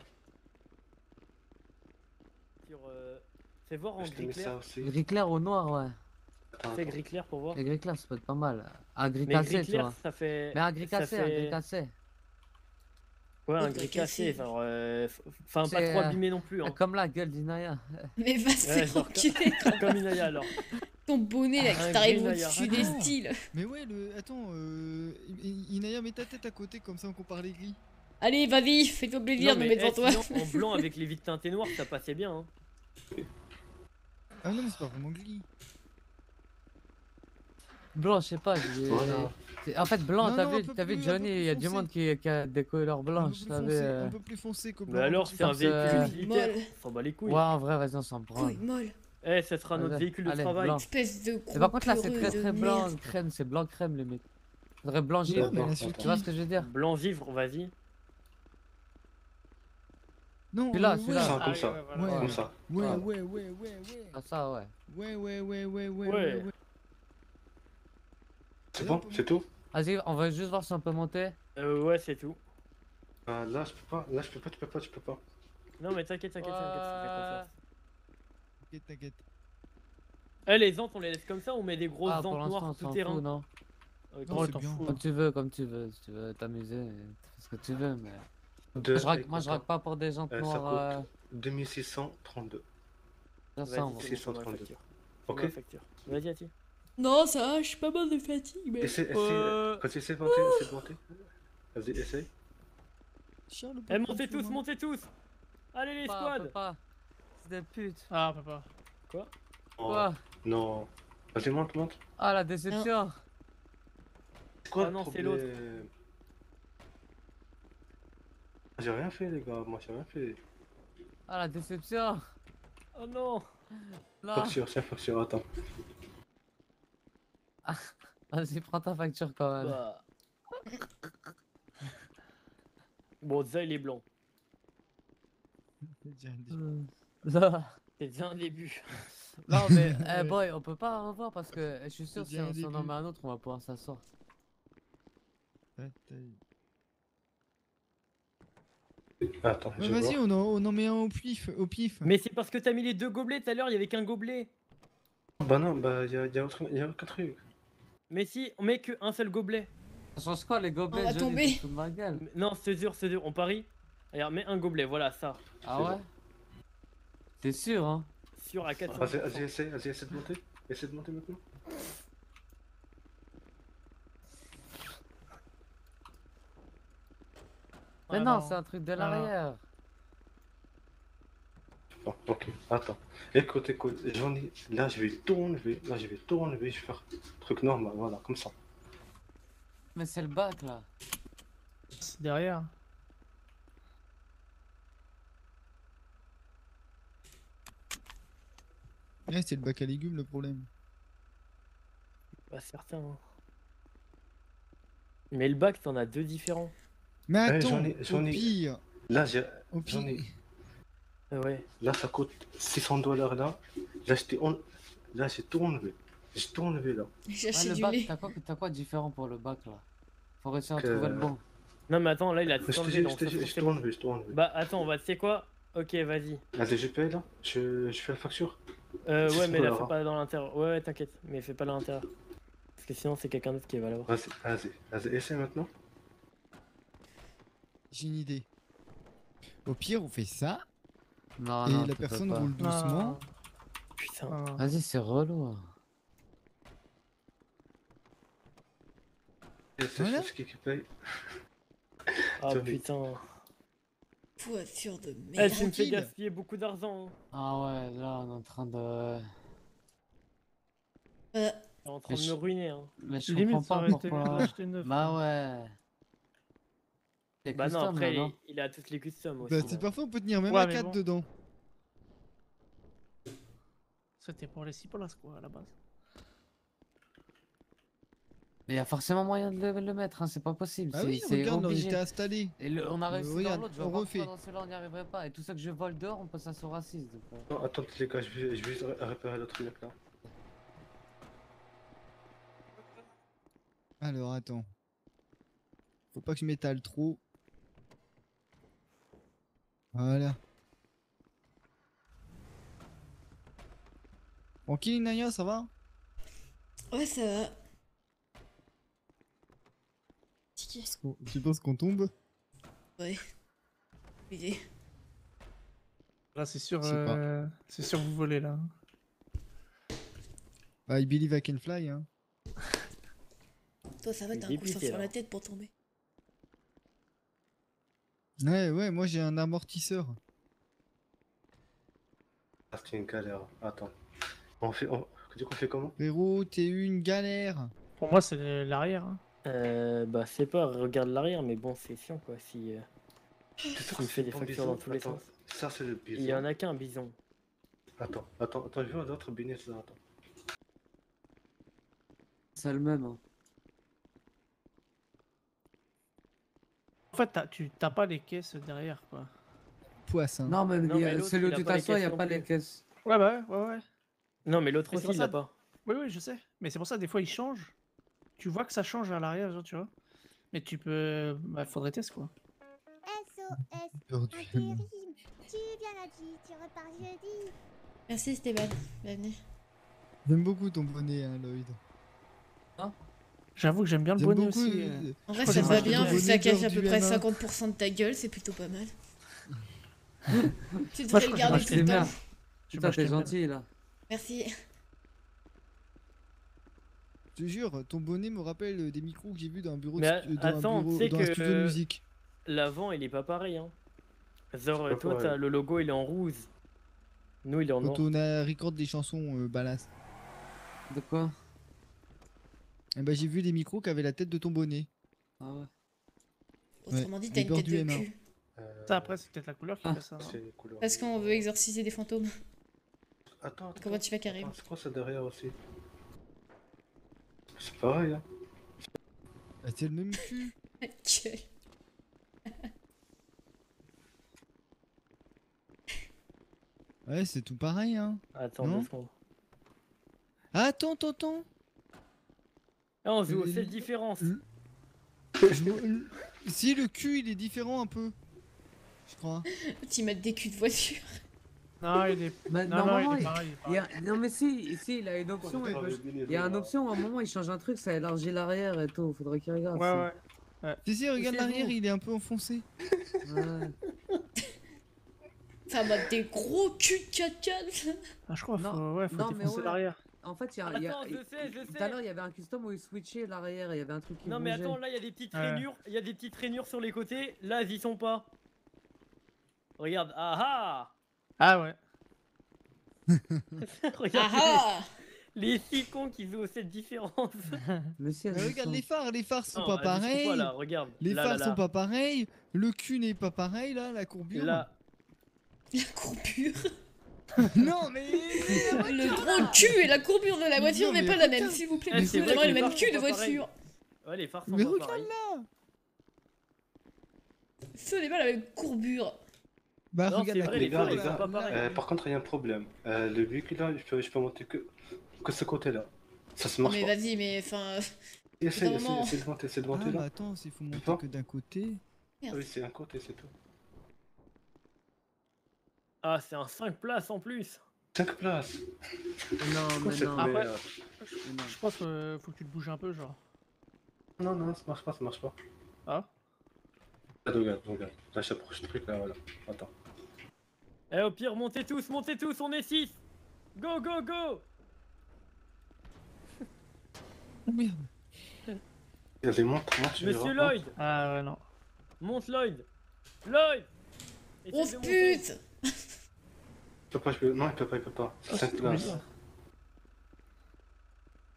Fais voir en Je te gris mets clair. ça aussi. Gris clair ou noir, ouais. Fais gris clair pour voir. Le gris clair, ça peut être pas mal. Un gris Mais cassé, gris tu clair, vois. ça fait. Mais un gris ça cassé, fait- un gris cassé. Ouais, un Oh, gris gris cassé. cassé. Genre, enfin, pas C'est, trop abîmé non plus. Hein. Comme la gueule d'Inaya. Mais va se faire genre, enculer. comme Inaya alors. Ton bonnet là Un qui t'arrive gris Naya. au-dessus des Attends. styles. Mais ouais, attends, Inaya, mets ta tête à côté, comme ça on compare les gris. Allez, vas-y, fais-toi plaisir Non, de mais, me mettre devant toi. sinon, en blanc avec les vitres teintées noires, ça passait bien. Hein. Ah non, mais c'est pas vraiment gris. Blanc, je sais pas. Voilà. En fait, blanc, Non, t'as non, vu, un peu t'as vu plus- un Johnny, peu plus il y a du foncé. monde qui a des couleurs blanches, t'as vu. Un peu plus foncé que blanc. Mais alors, c'est un Comme ça, véhicule Couille utilitaire. molle. On s'en bat les couilles. Ouais, en vrai, vas-y, on s'en prend. Couille molle. Eh, ça sera notre Allez, véhicule de allez, travail. blanc. Espèce de gros Mais par contre, là, c'est peureux très de très blanc, merde. crème, c'est blanc crème, les mecs. Faudrait blanchir, Non, mais quoi. la suite, Tu vois ce que je veux dire? Blanc givre, vas-y. Non, Celui-là, ouais, celui-là. Ça, comme Ah, ça. ouais, voilà. Ouais. Comme ça. Ouais, Ah. ouais, ouais, ouais, ouais. Ah, ça, ouais. Ouais. C'est bon, c'est tout. Vas-y, on va juste voir si on peut monter. Ouais, c'est tout. Là, je peux pas. Là, je peux pas, tu peux pas, tu peux pas. Non, mais t'inquiète, t'inquiète, t'inquiète, je te fais confiance. T'inquiète, t'inquiète. Eh, les entes, on les laisse comme ça ou on met des grosses Ah, pour entes l'instant, noires on tout s'en terrain fout, non? Ok, Non, on c'est t'en bien. fout. Comme tu veux, si tu veux t'amuser, fais ce que tu veux, mais... Deux, Moi, je raque pas pour des jantes ça noires, coûte 2632. ça, ça, on va. Vas-y, C'est c'est bon, 632. facture. Ok. Fais-moi la facture. Vas-y, Ati. Non, ça va, je suis pas mal de fatigue, mais. Essaye, quand tu essaies de monter, essaie de monter. Vas-y, essaye. Charles, Eh, montez tous, montez tous. Allez, les Pas, on squads. peut pas. C'est des putes. Ah, papa. Quoi? Quoi? Non. Vas-y, monte, monte. Ah, la déception. C'est quoi Ah le non, c'est problème? J'ai rien fait, les gars. Moi, j'ai rien fait. Ah, la déception. Oh non. Non. Facture, c'est facture, attends. Vas-y, prends ta facture quand même. Bah. Bon, déjà, il est blanc. Non, C'est déjà un début. non, mais, eh boy, on peut pas revoir parce que je suis sûr C'est si bien on un s'en en début. met un autre, on va pouvoir s'asseoir. Attends, Ouais, je vais vas-y, voir. on en met un au pif. Mais c'est parce que t'as mis les deux gobelets tout à l'heure, il y avait qu'un gobelet. Bah non, bah y a aucun truc. Mais si, on met qu'un seul gobelet. Ça change quoi les gobelets? On va Johnny, tomber. tu te fous de ma gueule. Non, c'est dur, on parie. Regarde, mets un gobelet, voilà, ça. Ah C'est ouais? bon. T'es sûr, hein? Sûr à 400. Vas-y, essaye de monter. Essaye de monter maintenant. Mais Ah, non, non. c'est un truc de Non, non. l'arrière. Bon, ok, attends. Écoute, j'en ai. Là, je vais tout enlever. Là, je vais tout enlever. Je vais faire un truc normal, voilà, comme ça. Mais c'est le bac là. C'est derrière. Ouais, c'est le bac à légumes le problème. Pas certain. Hein. Mais le bac, t'en as deux différents. Mais Eh, attends, j'en au ai- pire. Là, Au j'en pire. ai. Ah ouais. Là, ça coûte $600 là. Là, j'ai tout enlevé. J'ai tout enlevé là. J'ai Ouais, acheté le du bac, lait. t'as quoi de différent pour le bac là? Faut réussir à Que- trouver le bon. Non, mais attends, là, il a Je tout te enlevé. dis, donc ça se trouve, j'ai c'est tout bon. enlevé, j'ai tout enlevé. Bah, attends, tu sais quoi? Ok, vas-y. Vas-y, je paye là. Je fais la facture. Ouais, C'est mais quoi, la Laura fais pas dans l'intérieur. Ouais, t'inquiète, mais fais pas dans l'intérieur. Parce que sinon, c'est quelqu'un d'autre qui va l'avoir. Vas-y, essaie maintenant. J'ai une idée. Au pire, on fait ça. Non, et non, la tu peux personne pas. roule doucement. Putain. Vas-y, c'est relou. hein. Et c'est Voilà. ce qui paye. Ah Johnny. putain. Voiture de Eh, merde. tu me fais Tranquille. gaspiller beaucoup d'argent. Hein. Ah ouais, là on est en train de... T'es en train de me ruiner, hein. Mais je Limite, comprends ça pas aurait été pourquoi. mieux d'acheter neuf, Bah quoi. ouais. C'est Bah non, custom, après, là, non il a toutes les customs aussi. Bah, hein. parfois on peut tenir même Ouais, à mais 4 bon. dedans. C'était pour les 6 places, quoi, à la base. Mais il y a forcément moyen de le mettre, hein, c'est pas possible. Ah oui, c'est regarde, on obligé. était installés. Et on a réussi dans regarde, l'autre, je on vois pas refait. pourquoi dans celui-là on n'y arriverait pas. Et tout ça que je vole dehors, on peut ça sur raciste. Non, attends les gars, je vais juste repérer l'autre mec là. Alors, attends. Faut pas que je m'étale trop. Voilà. Tranquille, Naya, ça va? Ouais, ça va. Tu penses qu'on tombe? Ouais. Idée. Là, c'est sûr, Je sais pas. c'est sûr vous volez là. Bah, I believe I can fly, hein. Toi, ça va, t'as un coussin sur la tête pour tomber. Ouais, moi j'ai un amortisseur. Ah, c'était une galère. Attends. Du coup, on fait comment? Frérot, t'es une galère. Pour moi, c'est l'arrière. Hein. Bah, c'est pas, regarde l'arrière, mais bon, c'est chiant quoi. Si il me fait des fractures dans tous les sens. Ça, c'est le bison. Il y en a qu'un bison. Attends, je vois d'autres binaires là. Attends. C'est le même. Hein. En fait, tu t'as pas les caisses derrière, quoi. Poisson. Non, mais, Non, mais l'autre, celui où il a tu pas les t'assois, il n'y a caisses pas non les plus. caisses. Ouais, bah ouais. Non, mais l'autre Mais c'est aussi, pour il l'a ça- pas. Oui, je sais. Mais c'est pour ça, des fois, il change. Tu vois que ça change à l'arrière, genre, tu vois. Mais tu peux. Bah, faudrait tester, quoi. SOS, Perdu. intérim. Tu viens lundi, tu repars jeudi. Merci Stéban, bienvenue. J'aime beaucoup ton bonnet, hein, Lloyd. J'avoue que j'aime bien le J'aime bonnet beaucoup, aussi. En vrai, Je ça crois te que va j'ai bien, acheté vu ton que ça bonnet cache à peu du près M1. 50% de ta gueule, c'est plutôt pas mal. Tu Moi, devrais je le crois garder que tout le c'est temps. bien. Je Putain, m'achetais t'es le gentil là. Merci. Je te jure, ton bonnet me rappelle des micros que j'ai vus dans un bureau, Mais dans attends, un, bureau, tu sais dans un studio de que musique. l'avant, il est pas pareil. Hein. Genre, pas toi, pareil. le logo, il est en rouge. Nous, il est en noir. Quand on a record des chansons ballast. De quoi? Eh ben, j'ai vu les micros qui avaient la tête de ton bonnet. Ah ouais. Autrement dit, les t'as une bords tête du de M1. cul. Ça, après, c'est peut-être la couleur qui fait ça. hein. C'est les couleurs. Parce qu'on veut exorciser des fantômes. Attends. Comment tu fais, Karim? C'est quoi ça derrière aussi? C'est pareil, hein. Ah, c'est le même cul. Gueule. Ouais, c'est tout pareil, hein. Attends, Non 2 secondes. Attends. Ah, on joue, c'est la différence. Si, le cul, il est différent un peu. Je crois. Tu mets des culs de voiture. Non, il est. Mais Non, normalement, il est pareil. non mais si, il a une option. Il y a une option, à un moment il change un truc, ça élargit l'arrière et tout. Faudrait qu'il regarde. Ouais. Si, regarde C'est l'arrière, bon. il est un peu enfoncé. Ouais. Ça m'a des gros culs de 4x4. Ah, je crois, Non, faut non, mais défoncer ouais. l'arrière. En fait, Attends, je sais. tout à l'heure il y avait un custom où il switchait l'arrière et il y avait un truc qui Non, mais bougeait. attends, là, il y a des petites Ouais. rainures. Il y a des petites rainures sur les côtés. Là, elles y sont pas. Regarde. Ah Ah ouais. ah Regarde. Ah Les 6 cons qui jouent cette différence. Mais si, Mais regarde les phares sont Non, pas elles y sont pareils. pas, là, regarde. Les Là, phares là, sont là. pas pareils. Le cul n'est pas pareil, là, la courbure. Là. La courbure. Non, mais. Le gros cul et la courbure de la voiture Non, n'est mais pas la même, regarde. s'il vous plaît. Eh, Vous c'est avez vrai vraiment que le les même phares cul sont de pas voiture. Ouais, les phares sont Mais pas regarde pareils. là. Ce n'est pas la même courbure. Bah, Non, regarde c'est la vrai, Les courbure. gars, les là, gars, pas pareil. par contre, il y a un problème. Le véhicule là, je peux monter que ce côté-là. Ça se marche Mais pas. vas-y, mais enfin. Essaye vraiment. de monter, c'est de monter Ah, bah là. attends, s'il faut pas monter que d'un côté. Merde. Oui, c'est un côté, c'est tout. Ah, c'est un 5 places en plus. 5 places. Non, Pourquoi mais cette non. Après, merde je pense qu'il faut que tu te bouges un peu, genre. Non, ça marche pas. Ah Regarde. Là, j'approche le truc là, voilà. Attends. Eh, au pire, montez tous, on est 6. Go Oh merde. Il y a des montres, moi, je Monsieur verrai. Lloyd. Ah ouais, non. Monte Lloyd. Essaye Oh de monter. pute. Non, il peut pas. C'est 5 places.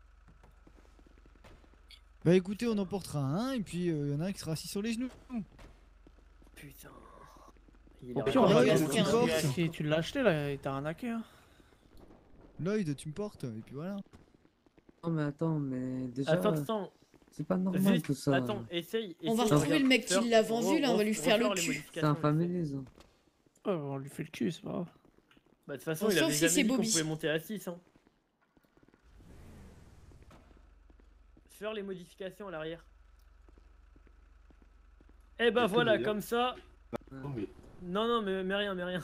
Bah écoutez, on en portera un et puis il y en a un qui sera assis sur les genoux. Putain. Au a pire, rien regarde, à faire. tu l'as acheté là, et t'as arnaqué. Hein. Lloyd, tu me portes et puis voilà. Non mais attends, mais déjà... Attends. C'est pas normal Juste, tout ça. Attends, essaye. On va retrouver le mec qui l'a vendu là, on va lui faire le cul. C'est un familisme. Ouais, on lui fait le cul, c'est pas grave. Bah de toute façon, Bon, il sauf avait si jamais c'est dit qu'on Bobby. pouvait monter à 6. Hein. Faire les modifications à l'arrière. Et bah voilà, comme ça. Non, mais rien.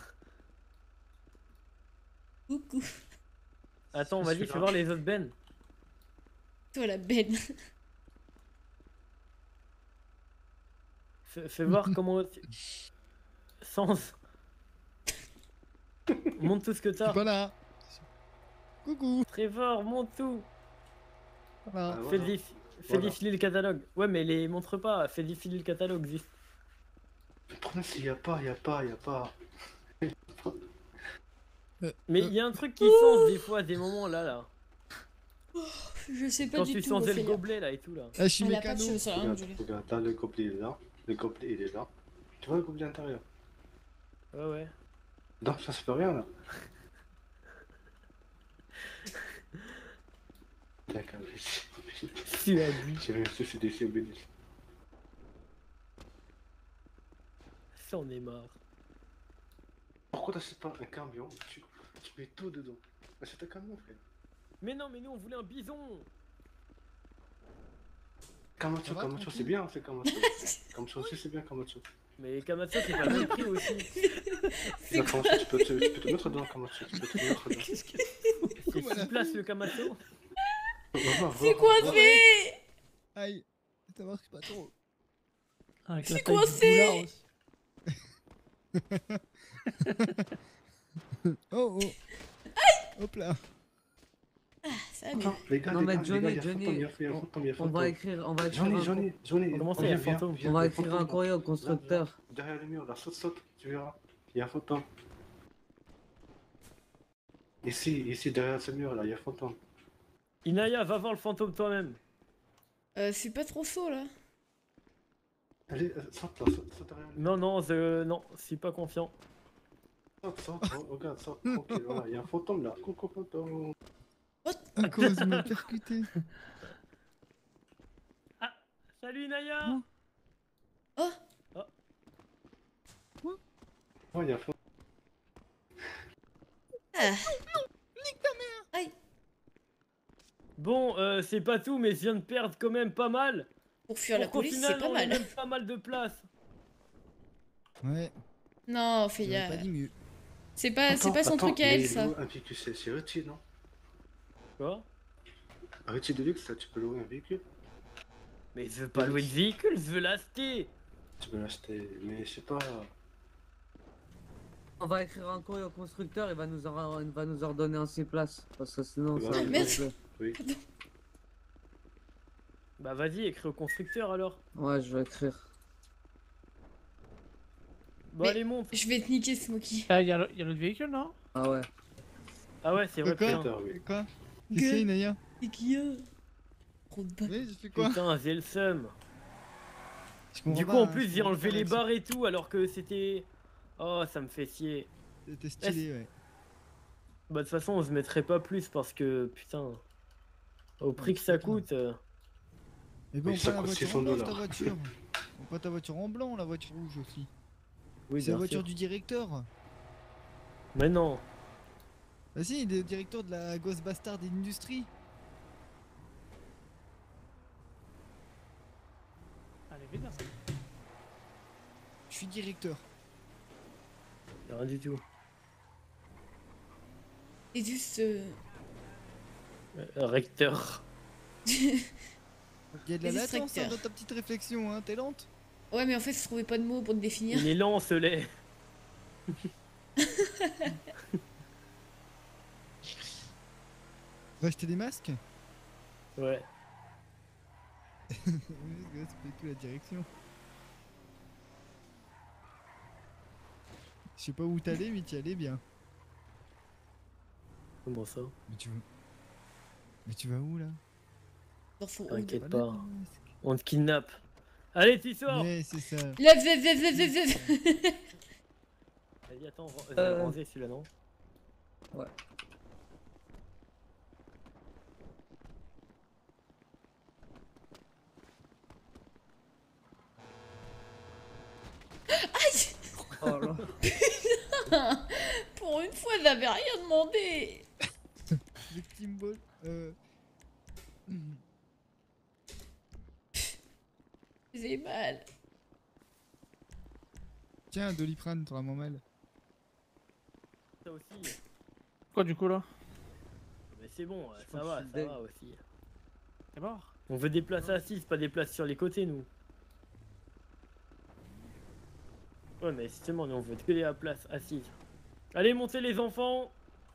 Coucou. Attends, vas-y, fais voir les autres bennes. Toi la benne. Fais voir comment... Sens. Monte tout ce que t'as. Voilà. Coucou. Trevor, monte tout. Voilà. Fais défiler le catalogue. Ouais, mais les montre pas. Fais défiler le catalogue, vite. Le problème, c'est qu'il y a pas. Mais il y a un truc qui sens des fois à des moments là. Je sais pas Quand du tu tout. sentais le Ophélia. gobelet là et tout là. Ah, je suis Elle a pas de mécano. cheveux sur la main, Julie. Regarde, là, le gobelet il est là. Le gobelet il est là. Tu vois le gobelet intérieur? Ouais. Non, ça se fait rien là. D'accord, Tu as dit. J'ai même ce CDC au bénis. Ça en est marre. Pourquoi t'achètes pas un camion? Tu mets tout dedans. Achète un camion, frère. Mais non, mais nous on voulait un bison. Camacho, c'est bien, c'est Camacho. Camacho aussi, c'est bien, Camacho. Mais Camacho, c'est pas le même prix aussi. La Camacho, tu peux te mettre dedans, Camacho. Tu peux te mettre dedans. Qu'est-ce qu'il fout? C'est 6 places le Camacho. C'est coincé. Aïe, ça marche pas trop. C'est coincé. Oh. Hop là. Ah, ça va bien. Les gars, Non mais les Johnny, gars, on va écrire Johnny, Comment ça, il y a un fantôme? On va écrire un courrier au constructeur. Derrière le mur, là, saute, tu verras. Il y a un fantôme. Ici, derrière ce mur, là, il y a un fantôme. Inaya, va voir le fantôme toi-même. C'est pas trop chaud là. Allez, saute là, saute derrière le Non, mur. non, je suis pas confiant. Saute, regarde, saute, tranquille, voilà, il y a un fantôme là. Coucou, fantôme. À cause de me percuter. Ah, salut Inaya. Oh. Oh, il y a un fantôme. Ah. Aïe. Bon, c'est pas tout, mais je viens de perdre quand même pas mal. Pour fuir la Pour qu'au police, final, c'est pas on ait mal. même pas mal de place. Ouais. Non, J'aurais Ophélia. pas dit mieux. C'est pas son truc à elle, ça. Un véhicule, c'est Richie, non? Quoi? Un Richie de luxe, ça, tu peux louer un véhicule? Mais je veux pas louer de véhicule, je veux l'acheter. Tu peux l'acheter, mais je sais pas. On va écrire un courrier au constructeur, il va nous en redonner un 6 places. Parce que sinon ça... Ah, merde. Oui. Bah vas-y, écris au constructeur alors. Ouais, je vais écrire. Bon, Mais- allez, monte. Je vais te niquer, Smokey. Ah, il y a l'autre véhicule, non? Ah ouais. Ah ouais, c'est vrai, Quoi putain. Quoi? Qu'est-ce qu'il y a, Inaya? C'est qui a trop de bac. Oui, j'ai fait quoi? Putain, j'ai le seum. Je comprends Du coup, pas, en hein, plus, je j'ai comprends enlevé pas les l'accent. barres et tout, alors que c'était... Oh, ça me fait chier. C'était stylé, ouais. Bah, de toute façon, on se mettrait pas plus parce que, putain... Au prix que ça coûte... Mais bon, Oui, on ça prend la coûte voiture 600 en blanc, ta $. voiture. On prend ta voiture en blanc, la voiture rouge aussi. Oui, C'est la bien voiture sûr. du directeur. Mais non. Ah si, il est le directeur de la Ghost Bastard Industries. Allez, viens, ça. Je suis directeur. Rien du tout. C'est juste. Recteur. Il y a de la Les latence hein, extracteurs. dans ta petite réflexion, hein. T'es lente? Ouais, mais en fait, je trouvais pas de mots pour te définir. Il est lent, ce lait. Va acheter des masques? Ouais. C'est pas tout la direction. Je sais pas où t'allais, mais t'y allais bien. Comment ça? Mais tu vas où là? T'inquiète pas. On te kidnappe. Allez, tu sors. Ouais, c'est ça. Lève. Vas-y, attends, ranger celui-là, non? Ouais. Aïe. Oh là. Putain. Pour une fois, j'avais rien demandé. Victim ball. J'ai mal. Tiens, Doliprane, t'auras moins mal. Ça aussi. Quoi du coup là? Mais c'est bon, ça va aussi. C'est mort? On veut des places assises, pas des places sur les côtés, nous. Ouais, mais justement, nous on veut que des places assises. Allez, montez les enfants.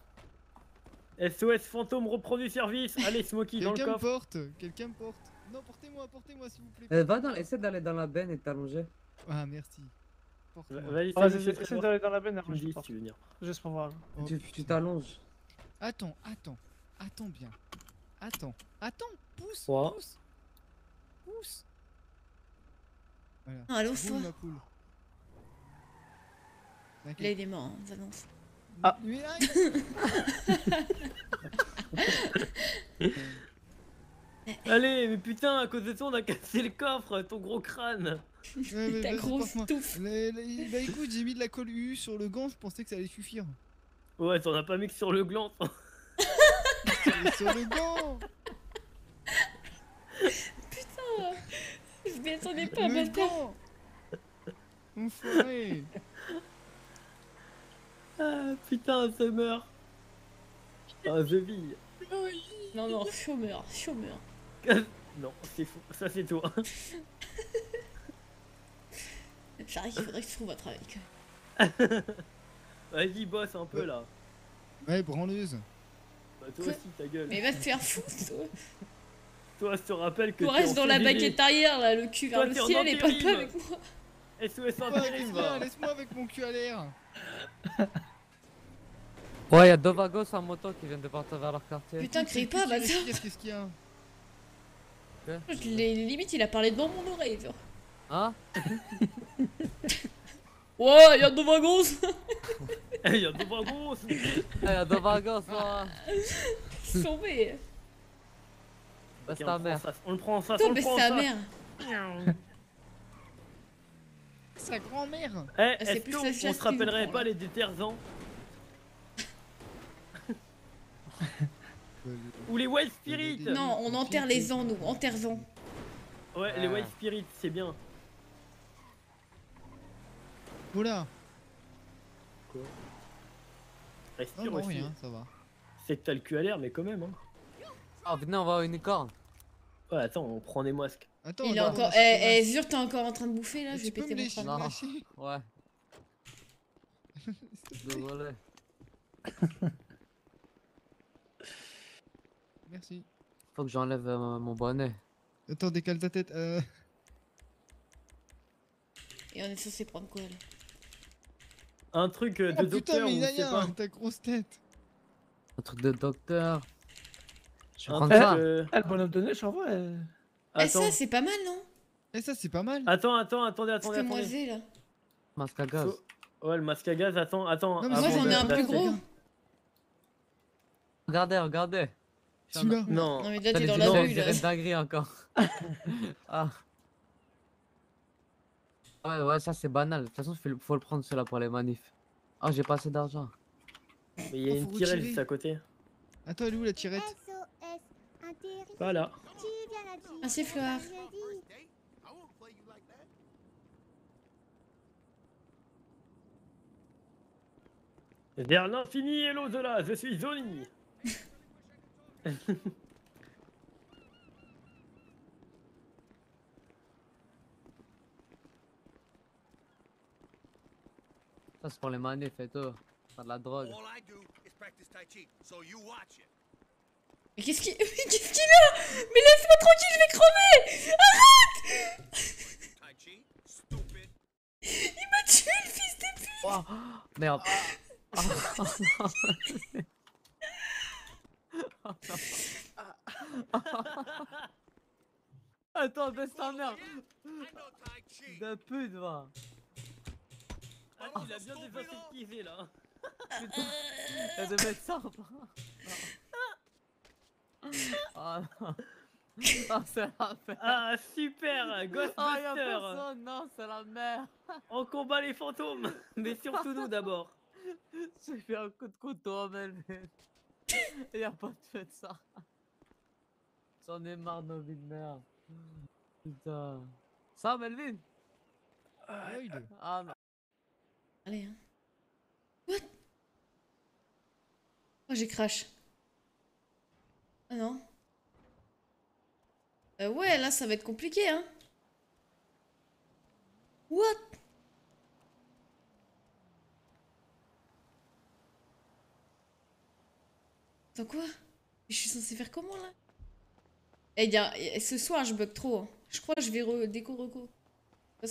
SOS fantôme reprend du service. Allez, Smokey dans le coffre. Quelqu'un me porte. Non, portez-moi s'il vous plaît. Essaie d'aller dans la benne et t'allonger. Ah, merci. Vas-y, essaie d'aller dans la benne. Tu me dis si tu veux venir. Juste pour voir. Tu t'allonges. Attends bien. Attends, pousse. Voilà. Allô, Boum, ma poule. Là, il est mort, hein, j'annonce. Ah. Mais Allez, mais putain, à cause de toi, on a cassé le coffre, ton gros crâne. Ta grosse touffe. Bah écoute, j'ai mis de la colle UU sur le gant, je pensais que ça allait suffire. Ouais, t'en as pas mis que sur le gland. Sur le gant. Putain, je m'y attendais pas, Le bâtard. gant. Enfoiré. Ah putain, ça meurt. Ah, je vis. Non, chômeur. Non, c'est faux, ça c'est toi. J'arrive, il faudrait que je trouve un travail quand même. Vas-y, bosse un peu là. Ouais, branleuse. Bah toi aussi, ta gueule. Mais va te faire foutre, toi. Toi, je te rappelle que On reste dans la baguette arrière, là, le cul vers le ciel et pas avec moi. SOS intérim, laisse-moi avec mon cul à l'air. Ouais, y'a deux vagos en moto qui viennent de partir vers leur quartier. Putain, crie pas, bâtard. Qu'est-ce qu'il y a? Limite, il a parlé devant mon oreille, genre. Hein? Ouais, y'a deux vagos. Y'a deux vagos. Y'a deux vagos, là. Sauvé. Baisse ta mère. On le prend ça, Toi, on le baisse prend ta ça. mère. Sa grand-mère. Est-ce qu'on se rappellerait pas les détergents? Ou les Wild Spirit? Non, on enterre les ans, nous, enterre-en. Ouais, les Wild Spirit, c'est bien. Oula. Quoi? Respire non, aussi. Rien, ça va. C'est que t'as le cul à l'air, mais quand même. Hein. Oh, venez, on va à Unicorn. Ouais, attends, on prend des masques. Attends, il est encore. Jure, t'es encore en train de bouffer là? Je vais péter mon crâne. Ouais. Désolé. Merci. Faut que j'enlève mon bonnet. Attends, décale ta tête. Et on est censé prendre quoi là? Un truc de oh, docteur putain, mais ou c'est pas... ta grosse tête. Un truc de docteur. Je vais Un prendre truc, ça. Le bonhomme de neige, en vrai. Ça, c'est pas mal, non? Ça, c'est pas mal. Attendez. C'est moisé là. Masque à gaz. Ouais, le masque à gaz, attends. Non, mais moi, j'en ai un plus gros. Regardez. Celui-là. Non. Non, mais là, t'es dans la rue là. J'ai une dinguerie encore. Ah. Ouais, ça c'est banal. De toute façon, faut le prendre cela pour les manifs. Ah, j'ai pas assez d'argent. Mais il y a une tirette juste à côté. Attends, elle est où la tirette? Voilà. Merci Fleur. Vers l'infini et l'au-delà, je suis Zoni. Ça c'est pour les manifs et tout. Faire de la drogue. Mais qu'est-ce qu'il a? Mais laisse-moi tranquille, je vais crever! Arrête! Il m'a tué le fils de pute! Oh, merde. Attends, baisse ta mère. De pute, va. Ah, il a bien désinsectisé là. Putain, elle devait mettre ça. Ah non. Ah, c'est la merde. Ah, super, Ghostbuster. Ah, y'a personne, non, c'est la merde. On combat les fantômes, mais surtout nous d'abord. J'ai fait un coup de couteau à Melvin. Y'a pas de fait de ça. J'en ai marre de nos vies de merde. Putain. Ça, Melvin? Ah non. Allez, hein. What? Oh, j'ai crash. Ah non. Ouais, là, ça va être compliqué, hein. What? Attends, quoi? Je suis censée faire comment, là? Eh, ce soir, je bug trop. Hein. Je crois que je vais reco.